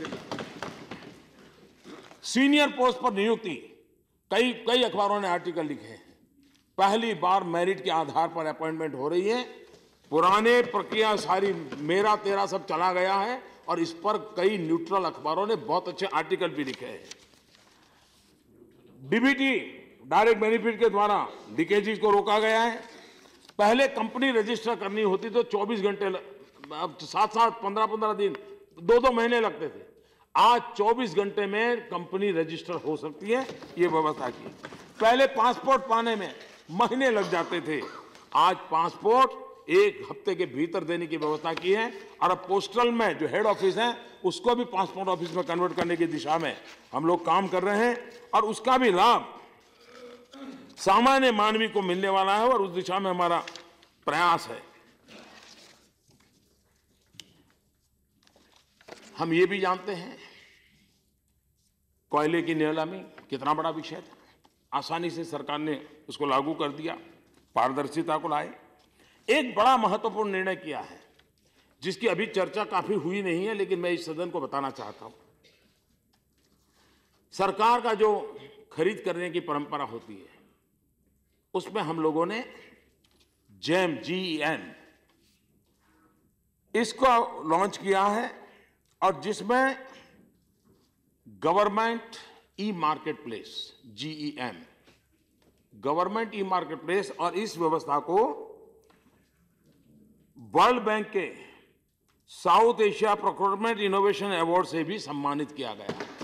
[SPEAKER 1] सीनियर पोस्ट पर नियुक्ति, कई कई अखबारों ने आर्टिकल लिखे हैं। पहली बार मेरिट के आधार पर अपॉइंटमेंट हो रही है। पुराने प्रक्रिया सारी मेरा तेरा सब चला गया है, और इस पर कई न्यूट्रल अखबारों ने बहुत अच्छे आर्टिकल भी लिखे हैं। डीबीटी, डायरेक्ट बेनिफिट के द्वारा लीकेजेस को रोका गया है। पहले कंपनी रजिस्टर करनी होती तो चौबीस घंटे, सात सात पंद्रह पंद्रह दिन, दो दो महीने लगते थे। आज चौबीस घंटे में कंपनी रजिस्टर हो सकती है, ये व्यवस्था की। पहले पासपोर्ट पाने में महीने लग जाते थे, आज पासपोर्ट एक हफ्ते के भीतर देने की व्यवस्था की है। और अब पोस्टल में जो हेड ऑफिस है उसको भी पासपोर्ट ऑफिस में कन्वर्ट करने की दिशा में हम लोग काम कर रहे हैं, और उसका भी लाभ सामान्य मानवी को मिलने वाला है और उस दिशा में हमारा प्रयास है। हम ये भी जानते हैं कोयले की नीलामी कितना बड़ा विषय था, आसानी से सरकार ने उसको लागू कर दिया, पारदर्शिता को लाए। एक बड़ा महत्वपूर्ण निर्णय किया है जिसकी अभी चर्चा काफी हुई नहीं है, लेकिन मैं इस सदन को बताना चाहता हूं। सरकार का जो खरीद करने की परंपरा होती है उसमें हम लोगों ने जेम जी एन इसको लॉन्च किया है और जिसमें government e marketplace GEM, government e marketplace, और इस व्यवस्था को वर्ल्ड बैंक के South Asia procurement innovation award से भी सम्मानित किया गया है।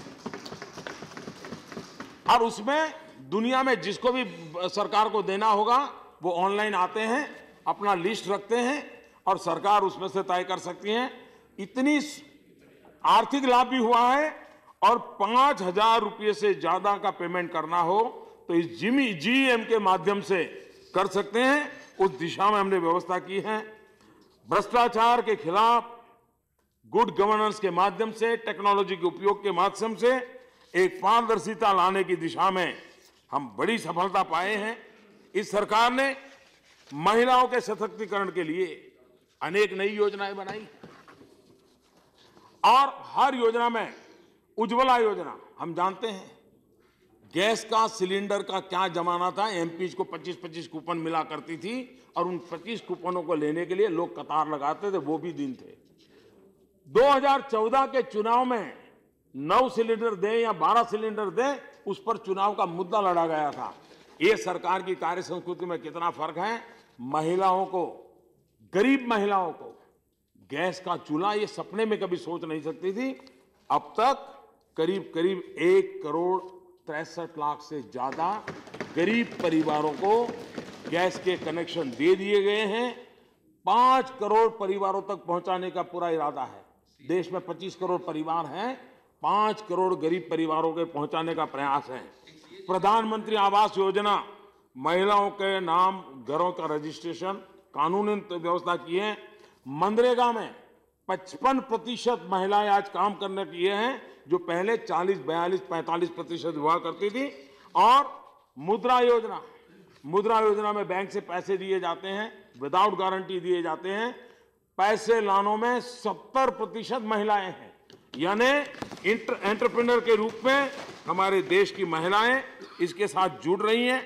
[SPEAKER 1] और उसमें दुनिया में जिसको भी सरकार को देना होगा वो ऑनलाइन आते हैं, अपना लिस्ट रखते हैं और सरकार उसमें से तय कर सकती है। इतनी आर्थिक लाभ भी हुआ है और पांच हजार रुपये से ज्यादा का पेमेंट करना हो तो इस जिमी जीएम के माध्यम से कर सकते हैं। उस दिशा में हमने व्यवस्था की है। भ्रष्टाचार के खिलाफ गुड गवर्नेंस के माध्यम से, टेक्नोलॉजी के उपयोग के माध्यम से एक पारदर्शिता लाने की दिशा में हम बड़ी सफलता पाए हैं। इस सरकार ने महिलाओं के सशक्तिकरण के लिए अनेक नई योजनाएं बनाई और हर योजना में उज्ज्वला योजना, हम जानते हैं गैस का सिलेंडर का क्या जमाना था, एमपी को पच्चीस पच्चीस कूपन मिला करती थी और उन पच्चीस कूपनों को लेने के लिए लोग कतार लगाते थे, वो भी दिन थे। दो हज़ार चौदह के चुनाव में नौ सिलेंडर दें या बारह सिलेंडर दें, उस पर चुनाव का मुद्दा लड़ा गया था। ये सरकार की कार्य संस्कृति में कितना फर्क है। महिलाओं को, गरीब महिलाओं को गैस का चूल्हा ये सपने में कभी सोच नहीं सकती थी। अब तक करीब करीब एक करोड़ तिरसठ लाख से ज्यादा गरीब परिवारों को गैस के कनेक्शन दे दिए गए हैं। पांच करोड़ परिवारों तक पहुंचाने का पूरा इरादा है। देश में पच्चीस करोड़ परिवार हैं, पांच करोड़ गरीब परिवारों के पहुंचाने का प्रयास है। प्रधानमंत्री आवास योजना, महिलाओं के नाम घरों का रजिस्ट्रेशन कानूनी व्यवस्था की है। मनरेगा में पचपन प्रतिशत महिलाएं आज काम करने की हैं, जो पहले चालीस बयालीस पैंतालीस प्रतिशत हुआ करती थी। और मुद्रा योजना, मुद्रा योजना में बैंक से पैसे दिए जाते हैं, विदाउट गारंटी दिए जाते हैं। पैसे लाने में सत्तर प्रतिशत महिलाएं हैं, यानी एंटरप्रेन्योर के रूप में हमारे देश की महिलाएं इसके साथ जुड़ रही हैं।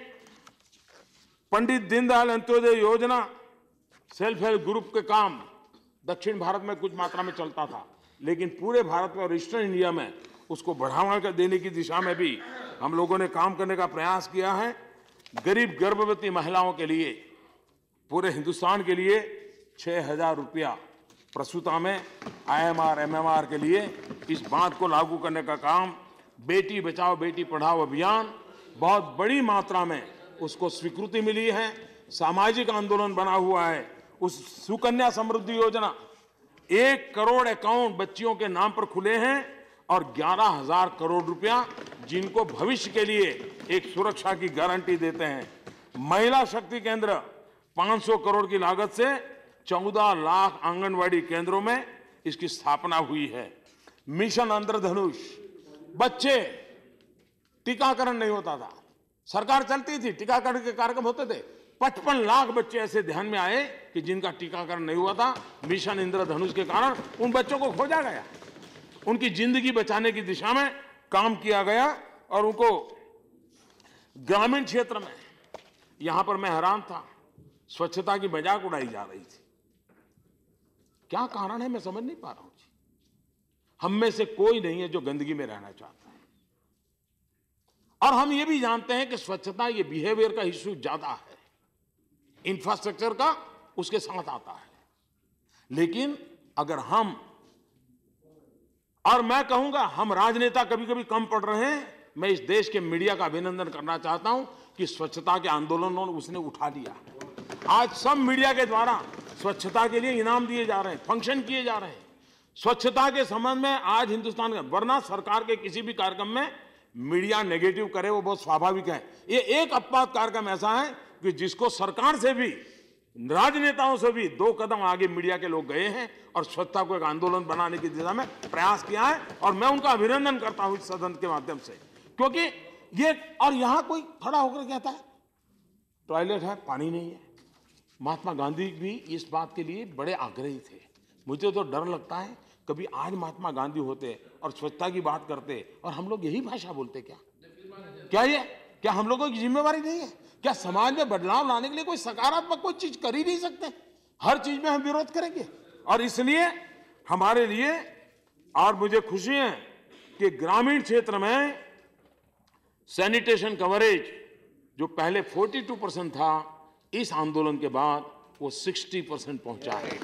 [SPEAKER 1] पंडित दीनदयाल अंत्योदय योजना, सेल्फ हेल्प ग्रुप के काम दक्षिण भारत में कुछ मात्रा में चलता था, लेकिन पूरे भारत में और ईस्टर्न इंडिया में उसको बढ़ावा देने की दिशा में भी हम लोगों ने काम करने का प्रयास किया है। गरीब गर्भवती महिलाओं के लिए, पूरे हिंदुस्तान के लिए छह हजार रुपया प्रसूता में आईएमआर एमएमआर के लिए इस बात को लागू करने का काम, बेटी बचाओ बेटी पढ़ाओ अभियान, बहुत बड़ी मात्रा में उसको स्वीकृति मिली है, सामाजिक आंदोलन बना हुआ है। उस सुकन्या समृद्धि योजना, एक करोड़ अकाउंट बच्चियों के नाम पर खुले हैं और ग्यारह हजार करोड़ रुपया जिनको भविष्य के लिए एक सुरक्षा की गारंटी देते हैं। महिला शक्ति केंद्र, पाँच सौ करोड़ की लागत से चौदह लाख आंगनवाड़ी केंद्रों में इसकी स्थापना हुई है। मिशन इंद्रधनुष, बच्चे टीकाकरण नहीं होता था, सरकार चलती थी, टीकाकरण के कार्यक्रम होते थे, पचपन लाख बच्चे ऐसे ध्यान में आए कि जिनका टीकाकरण नहीं हुआ था। मिशन इंद्रधनुष के कारण उन बच्चों को खोजा गया, उनकी जिंदगी बचाने की दिशा में काम किया गया और उनको ग्रामीण क्षेत्र में, यहां पर मैं हैरान था, स्वच्छता की मजाक उड़ाई जा रही थी। क्या कारण है मैं समझ नहीं पा रहा हूं जी। हम में से कोई नहीं है जो गंदगी में रहना चाहता है, और हम ये भी जानते हैं कि स्वच्छता ये बिहेवियर का इश्यू ज्यादा है, इंफ्रास्ट्रक्चर का उसके साथ आता है। लेकिन अगर हम, और मैं कहूंगा हम राजनेता कभी कभी कम पड़ रहे हैं, मैं इस देश के मीडिया का अभिनंदन करना चाहता हूं कि स्वच्छता के आंदोलनों ने उसने उठा लिया। आज सब मीडिया के द्वारा स्वच्छता के लिए इनाम दिए जा रहे हैं, फंक्शन किए जा रहे हैं। स्वच्छता के संबंध में आज हिंदुस्तान का, वरना सरकार के किसी भी कार्यक्रम में मीडिया नेगेटिव करे वो बहुत स्वाभाविक है। ये एक अपवाद कार्यक्रम ऐसा है कि जिसको सरकार से भी, राजनेताओं से भी दो कदम आगे मीडिया के लोग गए हैं और स्वच्छता को एक आंदोलन बनाने की दिशा में प्रयास किया है, और मैं उनका अभिनंदन करता हूं इस सदन के माध्यम से। क्योंकि ये, और यहां कोई खड़ा होकर कहता है टॉयलेट है, पानी नहीं है। महात्मा गांधी भी इस बात के लिए बड़े आग्रही थे। मुझे तो डर लगता है कभी आज महात्मा गांधी होते और स्वच्छता की बात करते और हम लोग यही भाषा बोलते, क्या क्या ये क्या हम लोगों की जिम्मेवारी नहीं है? क्या समाज में बदलाव लाने के लिए कोई सकारात्मक कोई चीज कर ही नहीं सकते? हर चीज में हम विरोध करेंगे। और इसलिए हमारे लिए, और मुझे खुशी है कि ग्रामीण क्षेत्र में सैनिटेशन कवरेज जो पहले बयालीस परसेंट था, इस आंदोलन के बाद वो साठ परसेंट पहुंचा है।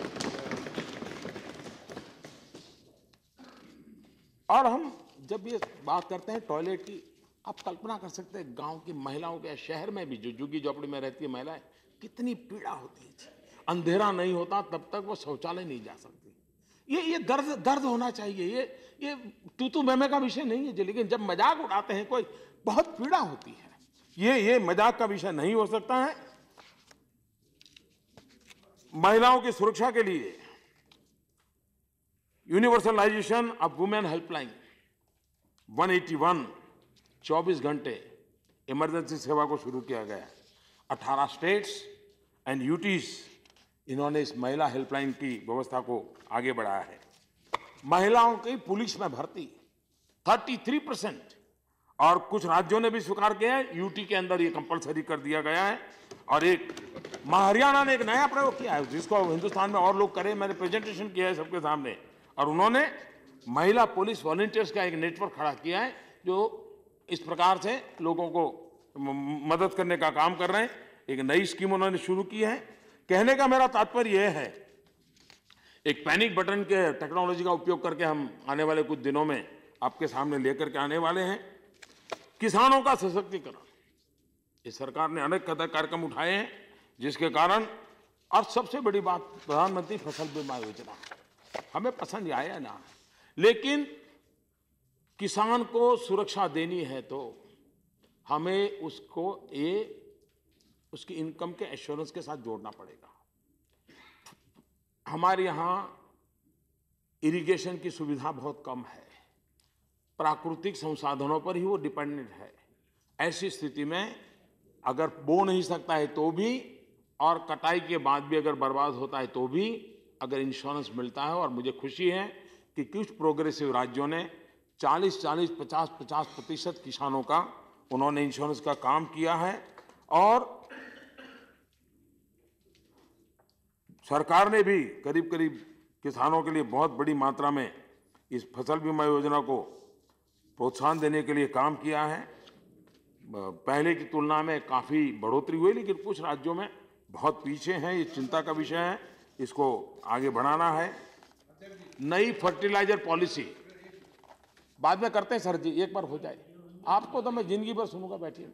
[SPEAKER 1] और हम जब ये बात करते हैं टॉयलेट की, आप कल्पना कर सकते हैं गांव की महिलाओं के, शहर में भी जो झुग्गी झोपड़ी में रहती है महिलाएं, कितनी पीड़ा होती है। अंधेरा नहीं होता तब तक वो शौचालय नहीं जा सकती। ये ये दर्द दर्द होना चाहिए। ये ये तू तू मैं मैं का विषय नहीं है, लेकिन जब मजाक उड़ाते हैं कोई, बहुत पीड़ा होती है। ये ये मजाक का विषय नहीं हो सकता है। महिलाओं की सुरक्षा के लिए यूनिवर्सलाइजेशन ऑफ वुमेन हेल्पलाइन एक सौ इक्यासी चौबीस घंटे इमरजेंसी सेवा को शुरू किया गया। अठारह स्टेट्स एंड यूटीज इन्होंने इस महिला हेल्पलाइन की व्यवस्था को आगे बढ़ाया है। महिलाओं की पुलिस में भर्ती तैंतीस परसेंट, और कुछ राज्यों ने भी स्वीकार किया है, यूटी के अंदर ये कंपलसरी कर दिया गया है। और एक हरियाणा ने एक नया प्रयोग किया है जिसको हिंदुस्तान में और लोग करें। मैंने प्रेजेंटेशन किया है सबके सामने, और उन्होंने महिला पुलिस वॉलंटियर्स का एक नेटवर्क खड़ा किया है जो इस प्रकार से लोगों को मदद करने का काम कर रहे हैं। एक नई स्कीम उन्होंने शुरू की है। कहने का मेरा तात्पर्य यह है, एक पैनिक बटन के टेक्नोलॉजी का उपयोग करके हम आने वाले कुछ दिनों में आपके सामने लेकर के आने वाले हैं। किसानों का सशक्तिकरण, इस सरकार ने अनेक कदम कार्यक्रम उठाए हैं जिसके कारण, और सबसे बड़ी बात प्रधानमंत्री फसल बीमा योजना, हमें पसंद आया ना, लेकिन किसान को सुरक्षा देनी है तो हमें उसको ये उसकी इनकम के एश्योरेंस के साथ जोड़ना पड़ेगा। हमारे यहाँ इरिगेशन की सुविधा बहुत कम है, प्राकृतिक संसाधनों पर ही वो डिपेंडेंट है। ऐसी स्थिति में अगर बो नहीं सकता है तो भी, और कटाई के बाद भी अगर बर्बाद होता है तो भी अगर इंश्योरेंस मिलता है, और मुझे खुशी है कि कुछ प्रोग्रेसिव राज्यों ने चालीस चालीस पचास पचास प्रतिशत किसानों का उन्होंने इंश्योरेंस का काम किया है। और सरकार ने भी करीब करीब किसानों के लिए बहुत बड़ी मात्रा में इस फसल बीमा योजना को प्रोत्साहन देने के लिए काम किया है। पहले की तुलना में काफ़ी बढ़ोतरी हुई, लेकिन कुछ राज्यों में बहुत पीछे हैं। ये चिंता का विषय है, इसको आगे बढ़ाना है। नई फर्टिलाइजर पॉलिसी बाद में करते हैं सर जी, एक बार हो जाए। आपको तो मैं जिंदगी भर सुनूंगा, बैठिए।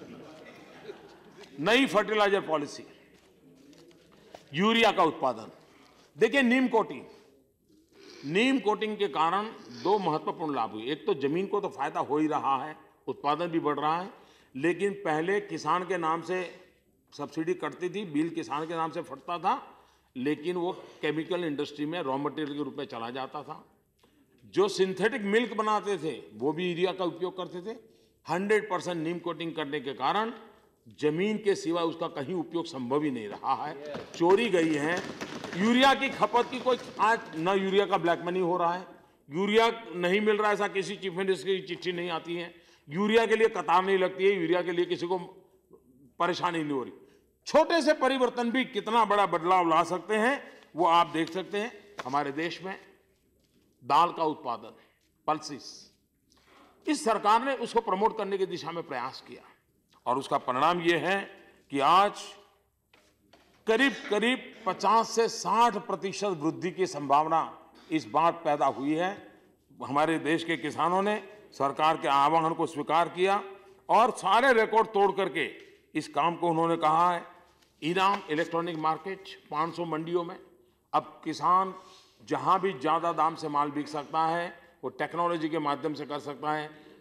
[SPEAKER 1] नई फर्टिलाइजर पॉलिसी, यूरिया का उत्पादन। देखिए, नीम कोटिंग नीम कोटिंग के कारण दो महत्वपूर्ण लाभ हुए। एक तो जमीन को तो फायदा हो ही रहा है, उत्पादन भी बढ़ रहा है, लेकिन पहले किसान के नाम से सब्सिडी कटती थी, बिल किसान के नाम से फटता था, लेकिन वो केमिकल इंडस्ट्री में रॉ मटेरियल के रूप में चला जाता था। जो सिंथेटिक मिल्क बनाते थे वो भी यूरिया का उपयोग करते थे। हंड्रेड परसेंट नीम कोटिंग करने के कारण जमीन के सिवा उसका कहीं उपयोग संभव ही नहीं रहा है, चोरी गई है। यूरिया की खपत की कोई आज न यूरिया का ब्लैक मनी हो रहा है, यूरिया नहीं मिल रहा है ऐसा किसी चीफ मिनिस्टर की चिट्ठी नहीं आती है, यूरिया के लिए कतार नहीं लगती है, यूरिया के लिए किसी को परेशानी नहीं हो रही। छोटे से परिवर्तन भी कितना बड़ा बदलाव ला सकते हैं वो आप देख सकते हैं। हमारे देश में दाल का उत्पादन, पल्सिस, इस सरकार ने उसको प्रमोट करने की दिशा में प्रयास किया, और उसका परिणाम ये है कि आज करीब करीब पचास से साठ प्रतिशत वृद्धि की संभावना इस बार पैदा हुई है। हमारे देश के किसानों ने सरकार के आह्वान को स्वीकार किया और सारे रिकॉर्ड तोड़ करके इस काम को उन्होंने कहा है। इनाम इलेक्ट्रॉनिक मार्केट पाँच सौ मंडियों में अब किसान जहां भी ज़्यादा दाम से माल बिक सकता है वो टेक्नोलॉजी के माध्यम से कर सकता है।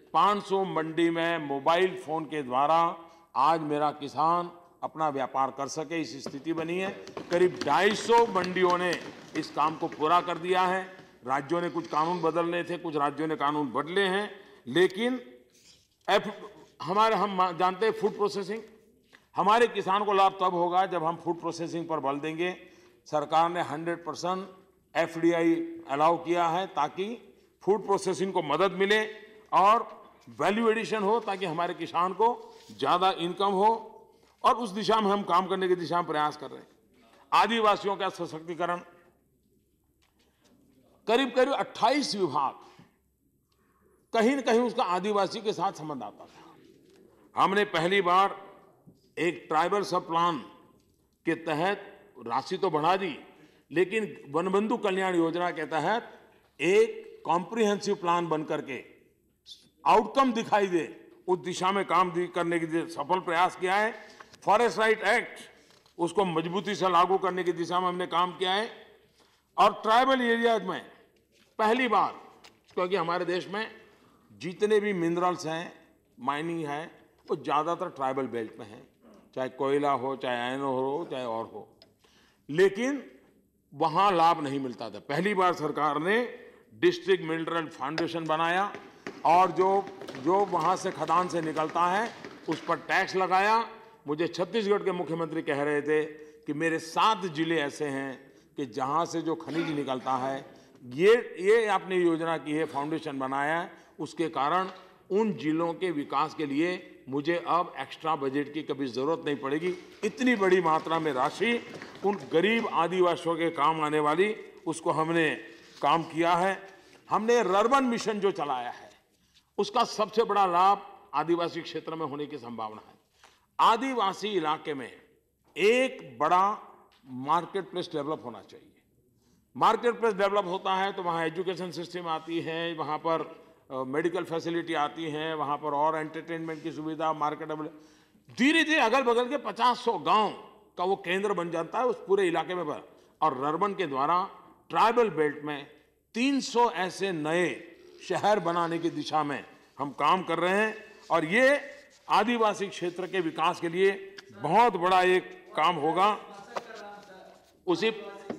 [SPEAKER 1] पाँच सौ मंडी में मोबाइल फोन के द्वारा आज मेरा किसान अपना व्यापार कर सके, इस स्थिति बनी है। करीब ढाई सौ मंडियों ने इस काम को पूरा कर दिया है। राज्यों ने कुछ कानून बदलने थे, कुछ राज्यों ने कानून बदले हैं, लेकिन एफ, हमारे हम जानते हैं फूड प्रोसेसिंग, हमारे किसान को लाभ तब होगा जब हम फूड प्रोसेसिंग पर बल देंगे। सरकार ने hundred percent F D I allow किया है ताकि फूड प्रोसेसिंग को मदद मिले और वैल्यू एडिशन हो, ताकि हमारे किसान को ज़्यादा इनकम हो, और उस दिशा में हम काम करने की दिशा में प्रयास कर रहे हैं। आदिवासियों का सशक्तिकरण, करीब करीब अट्ठाईस विभाग, कहीं न कहीं उसका आदिवासी के साथ संबंध आता था। हमने पहली बार एक ट्राइबल सब प्लान के तहत राशि तो बढ़ा दी, लेकिन वनबंधु कल्याण योजना के तहत एक कॉम्प्रिहेंसिव प्लान बनकर के आउटकम दिखाई दे, उस दिशा में काम करने के लिए सफल प्रयास किया है। फॉरेस्ट राइट एक्ट, उसको मजबूती से लागू करने की दिशा में हमने काम किया है। और ट्राइबल एरियाज में पहली बार, क्योंकि हमारे देश में जितने भी मिनरल्स हैं, माइनिंग है, वो ज़्यादातर ट्राइबल बेल्ट में है, चाहे कोयला हो, चाहे आयरन हो, चाहे और हो, लेकिन वहाँ लाभ नहीं मिलता था। पहली बार सरकार ने डिस्ट्रिक्ट मिनरल फाउंडेशन बनाया और जो जो वहाँ से खदान से निकलता है उस पर टैक्स लगाया। मुझे छत्तीसगढ़ के मुख्यमंत्री कह रहे थे कि मेरे सात जिले ऐसे हैं कि जहाँ से जो खनिज निकलता है, ये ये आपने योजना की है, फाउंडेशन बनाया है, उसके कारण उन जिलों के विकास के लिए मुझे अब एक्स्ट्रा बजट की कभी ज़रूरत नहीं पड़ेगी। इतनी बड़ी मात्रा में राशि उन गरीब आदिवासियों के काम आने वाली, उसको हमने काम किया है। हमने रर्बन मिशन जो चलाया है, उसका सबसे बड़ा लाभ आदिवासी क्षेत्र में होने की संभावना है। आदिवासी इलाके में एक बड़ा मार्केट प्लेस डेवलप होना चाहिए। मार्केट प्लेस डेवलप होता है तो वहाँ एजुकेशन सिस्टम आती है, वहाँ पर मेडिकल फैसिलिटी आती है, वहाँ पर और एंटरटेनमेंट की सुविधा, मार्केट, धीरे धीरे अगल बगल के पचास सौ गांव का वो केंद्र बन जाता है उस पूरे इलाके में। और रर्बन के द्वारा ट्राइबल बेल्ट में तीन सौ ऐसे नए शहर बनाने की दिशा में हम काम कर रहे हैं, और ये आदिवासी क्षेत्र के विकास के लिए बहुत बड़ा एक काम होगा। उसी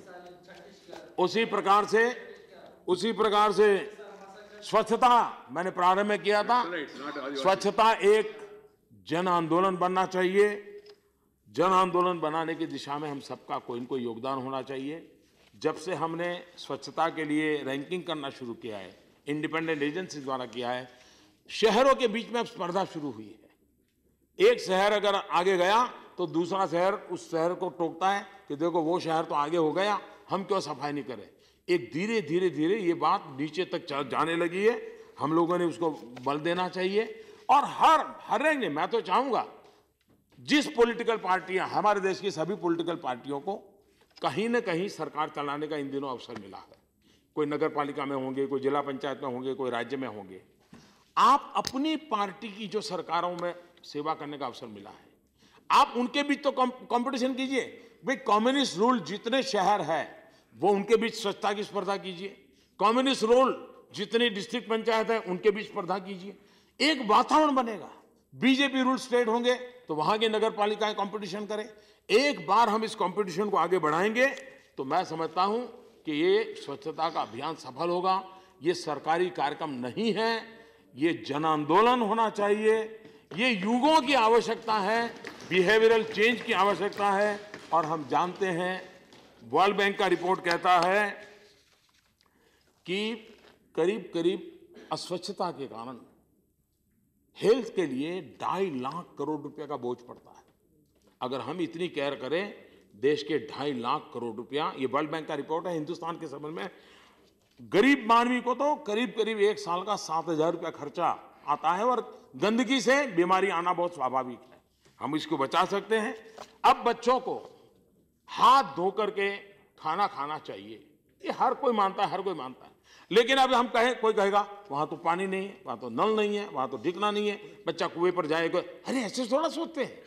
[SPEAKER 1] उसी प्रकार से उसी प्रकार से स्वच्छता मैंने प्रारंभ में किया था। स्वच्छता एक जन आंदोलन बनना चाहिए। जन आंदोलन बनाने की दिशा में हम सबका कोई न कोई योगदान होना चाहिए। जब से हमने स्वच्छता के लिए रैंकिंग करना शुरू किया है, इंडिपेंडेंट एजेंसी द्वारा किया है, शहरों के बीच में अब स्पर्धा शुरू हुई है। एक शहर अगर आगे गया तो दूसरा शहर उस शहर को टोकता है कि देखो वो शहर तो आगे हो गया, हम क्यों सफाई नहीं करें। एक धीरे धीरे धीरे ये बात नीचे तक जाने लगी है। हम लोगों ने उसको बल देना चाहिए। और हर हर एक ने, मैं तो चाहूंगा जिस पॉलिटिकल पार्टियां, हमारे देश की सभी पॉलिटिकल पार्टियों को कहीं ना कहीं सरकार चलाने का इन दिनों अवसर मिला है। कोई नगर पालिका में होंगे, कोई जिला पंचायत में होंगे, कोई राज्य में होंगे। आप अपनी पार्टी की जो सरकारों में सेवा करने का अवसर मिला है, आप उनके बीच तो कंपटीशन कीजिए। भाई कम्युनिस्ट रूल जितने शहर है वो उनके बीच स्वच्छता की स्पर्धा कीजिए। कम्युनिस्ट रूल जितनी डिस्ट्रिक्ट पंचायत है उनके बीच स्पर्धा कीजिए। एक वातावरण बनेगा। बीजेपी रूल स्टेट होंगे तो वहां की नगर पालिकाएं कंपटीशन करें। एक बार हम इस कंपटीशन को आगे बढ़ाएंगे तो मैं समझता हूं कि ये स्वच्छता का अभियान सफल होगा। ये सरकारी कार्यक्रम नहीं है, ये जन आंदोलन होना चाहिए। ये युगों की आवश्यकता है, बिहेवियरल चेंज की आवश्यकता है। और हम जानते हैं, वर्ल्ड बैंक का रिपोर्ट कहता है कि करीब करीब अस्वच्छता के कारण हेल्थ के लिए ढाई लाख करोड़ रुपए का बोझ पड़ता है। अगर हम इतनी केयर करें, देश के ढाई लाख करोड़ रुपया, ये वर्ल्ड बैंक का रिपोर्ट है, हिंदुस्तान के संबंध में गरीब मानवी को तो करीब करीब एक साल का सात हजार रुपया खर्चा आता है। और गंदगी से बीमारी आना बहुत स्वाभाविक है, हम इसको बचा सकते हैं। अब बच्चों को हाथ धो करके खाना खाना चाहिए, ये हर कोई मानता है, हर कोई मानता है। लेकिन अब हम कहें, कोई कहेगा वहां तो पानी नहीं है, वहां तो नल नहीं है, वहां तो ढिकना नहीं है, बच्चा कुएं पर जाएगा। अरे ऐसे थोड़ा सोचते हैं।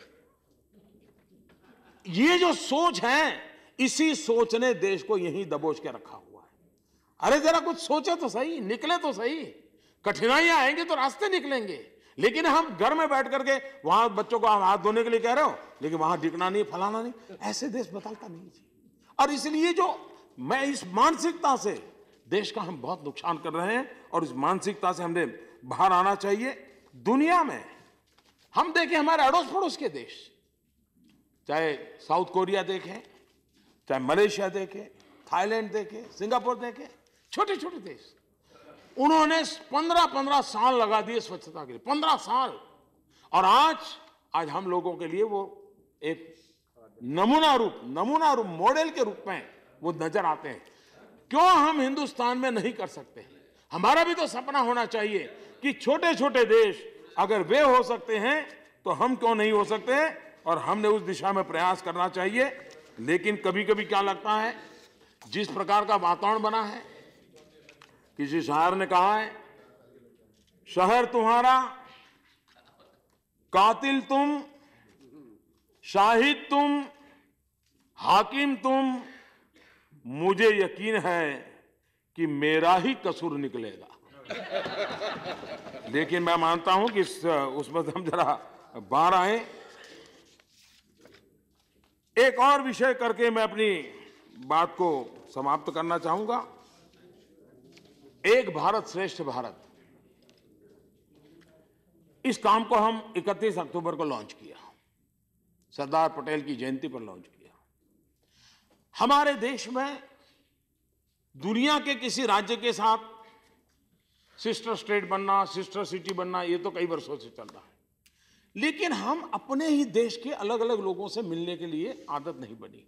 [SPEAKER 1] ये जो सोच है, इसी सोच ने देश को यहीं दबोच के रखा हुआ है। अरे जरा कुछ सोचे तो सही, निकले तो सही। कठिनाइयां आएंगी तो रास्ते निकलेंगे। लेकिन हम घर में बैठ करके वहां बच्चों को हाथ धोने के लिए कह रहे हो, लेकिन वहां दिखना नहीं, फलाना नहीं, ऐसे देश बदलता नहीं जी। और इसलिए जो मैं इस मानसिकता से देश का हम बहुत नुकसान कर रहे हैं, और इस मानसिकता से हमने बाहर आना चाहिए। दुनिया में हम देखें, हमारे अड़ोस पड़ोस के देश, चाहे साउथ कोरिया देखें, चाहे मलेशिया देखें, थाईलैंड देखें, सिंगापुर देखें, छोटे छोटे देश, उन्होंने पंद्रह पंद्रह साल लगा दिए स्वच्छता के लिए, पंद्रह साल। और आज आज हम लोगों के लिए वो एक नमूना रूप नमूना रूप मॉडल के रूप में वो नजर आते हैं। क्यों हम हिंदुस्तान में नहीं कर सकते? हमारा भी तो सपना होना चाहिए कि छोटे छोटे देश अगर वे हो सकते हैं तो हम क्यों नहीं हो सकते? और हमने उस दिशा में प्रयास करना चाहिए। लेकिन कभी कभी क्या लगता है, जिस प्रकार का वातावरण बना है, किसी शायर ने कहा है, शहर तुम्हारा, कातिल तुम, शाहिद तुम, हाकिम तुम, मुझे यकीन है कि मेरा ही कसूर निकलेगा। लेकिन मैं मानता हूं कि इस, उसमें हम जरा बाहर आए। एक और विषय करके मैं अपनी बात को समाप्त करना चाहूंगा। एक भारत श्रेष्ठ भारत, इस काम को हम इकतीस अक्टूबर को लॉन्च किया, सरदार पटेल की जयंती पर लॉन्च किया। हमारे देश में दुनिया के किसी राज्य के साथ सिस्टर स्टेट बनना, सिस्टर सिटी बनना, ये तो कई वर्षों से चल रहा है। लेकिन हम अपने ही देश के अलग अलग लोगों से मिलने के लिए आदत नहीं बनी।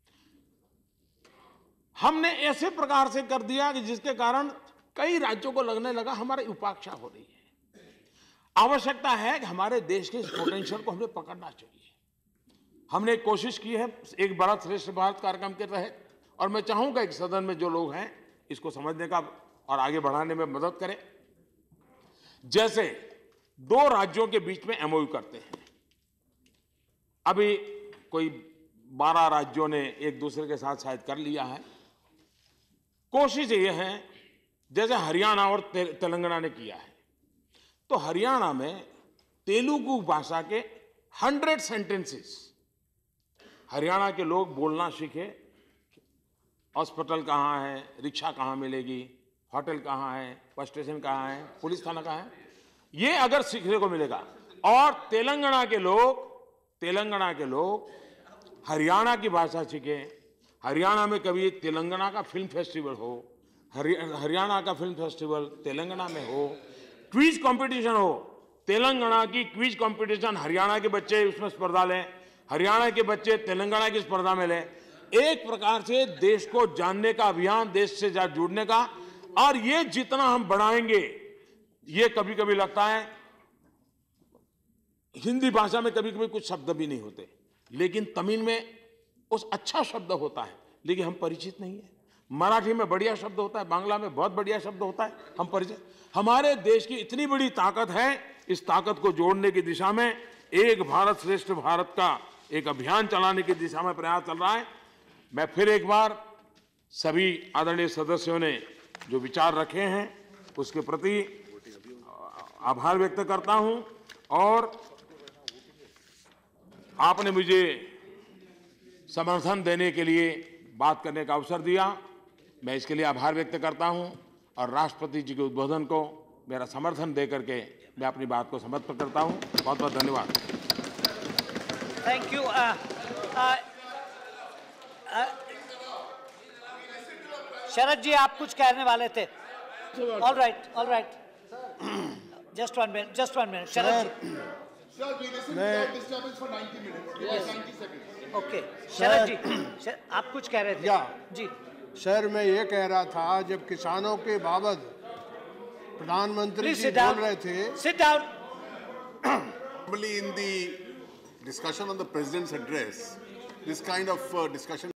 [SPEAKER 1] हमने ऐसे प्रकार से कर दिया कि जिसके कारण कई राज्यों को लगने लगा हमारी उपाक्षा हो रही है। आवश्यकता है कि हमारे देश के इस पोटेंशियल को हमें पकड़ना चाहिए। हमने कोशिश की है एक भारत श्रेष्ठ भारत कार्यक्रम के तहत, और मैं चाहूंगा एक सदन में जो लोग हैं इसको समझने का और आगे बढ़ाने में मदद करें। जैसे दो राज्यों के बीच में एमओयू करते हैं, अभी कोई बारह राज्यों ने एक दूसरे के साथ शायद कर लिया है। कोशिश ये है, जैसे हरियाणा और ते, तेलंगाना ने किया है, तो हरियाणा में तेलुगु भाषा के हंड्रेड सेंटेंसेस हरियाणा के लोग बोलना सीखे। हॉस्पिटल कहाँ है, रिक्शा कहाँ मिलेगी, होटल कहाँ है, बस स्टेशन कहाँ है, पुलिस थाना कहाँ है, ये अगर सीखने को मिलेगा। और तेलंगाना के लोग तेलंगाना के लोग हरियाणा की भाषा सीखे। हरियाणा में कभी तेलंगाना का फिल्म फेस्टिवल हो, हरियाणा का फिल्म फेस्टिवल तेलंगाना में हो, क्विज कंपटीशन हो, तेलंगाना की क्विज कंपटीशन हरियाणा के बच्चे उसमें स्पर्धा लें, हरियाणा के बच्चे तेलंगाना की स्पर्धा में लें। एक प्रकार से देश को जानने का अभियान, देश से जुड़ने का। और ये जितना हम बढ़ाएंगे, ये कभी कभी लगता है हिंदी भाषा में कभी कभी कुछ शब्द भी नहीं होते, लेकिन तमिल में उस अच्छा शब्द होता है, लेकिन हम परिचित नहीं है। मराठी में बढ़िया शब्द होता है, बांग्ला में बहुत बढ़िया शब्द होता है, हम परिचित। हमारे देश की इतनी बड़ी ताकत है, इस ताकत को जोड़ने की दिशा में एक भारत श्रेष्ठ भारत का एक अभियान चलाने की दिशा में प्रयास चल रहा है। मैं फिर एक बार सभी आदरणीय सदस्यों ने जो विचार रखे हैं उसके प्रति आभार व्यक्त करता हूं, और आपने मुझे समर्थन देने के लिए बात करने का अवसर दिया, मैं इसके लिए आभार व्यक्त करता हूं। और राष्ट्रपति जी के उद्बोधन को मेरा समर्थन दे करके मैं अपनी बात को समर्पित करता हूं। बहुत बहुत धन्यवाद।
[SPEAKER 2] Thank you. शरद जी, आप कुछ कहने वाले थे। All right, all right, just one minute, just one minute. Sharad ji, okay. Sharad ji, शर, आप कुछ कह रहे थे?
[SPEAKER 5] या
[SPEAKER 2] जी
[SPEAKER 5] सर, मैं ये कह रहा था, जब किसानों के बाबत प्रधानमंत्री जी बोल रहे थे।
[SPEAKER 2] Sit down.
[SPEAKER 6] Normally in the discussion on the president's address, this kind of uh, discussion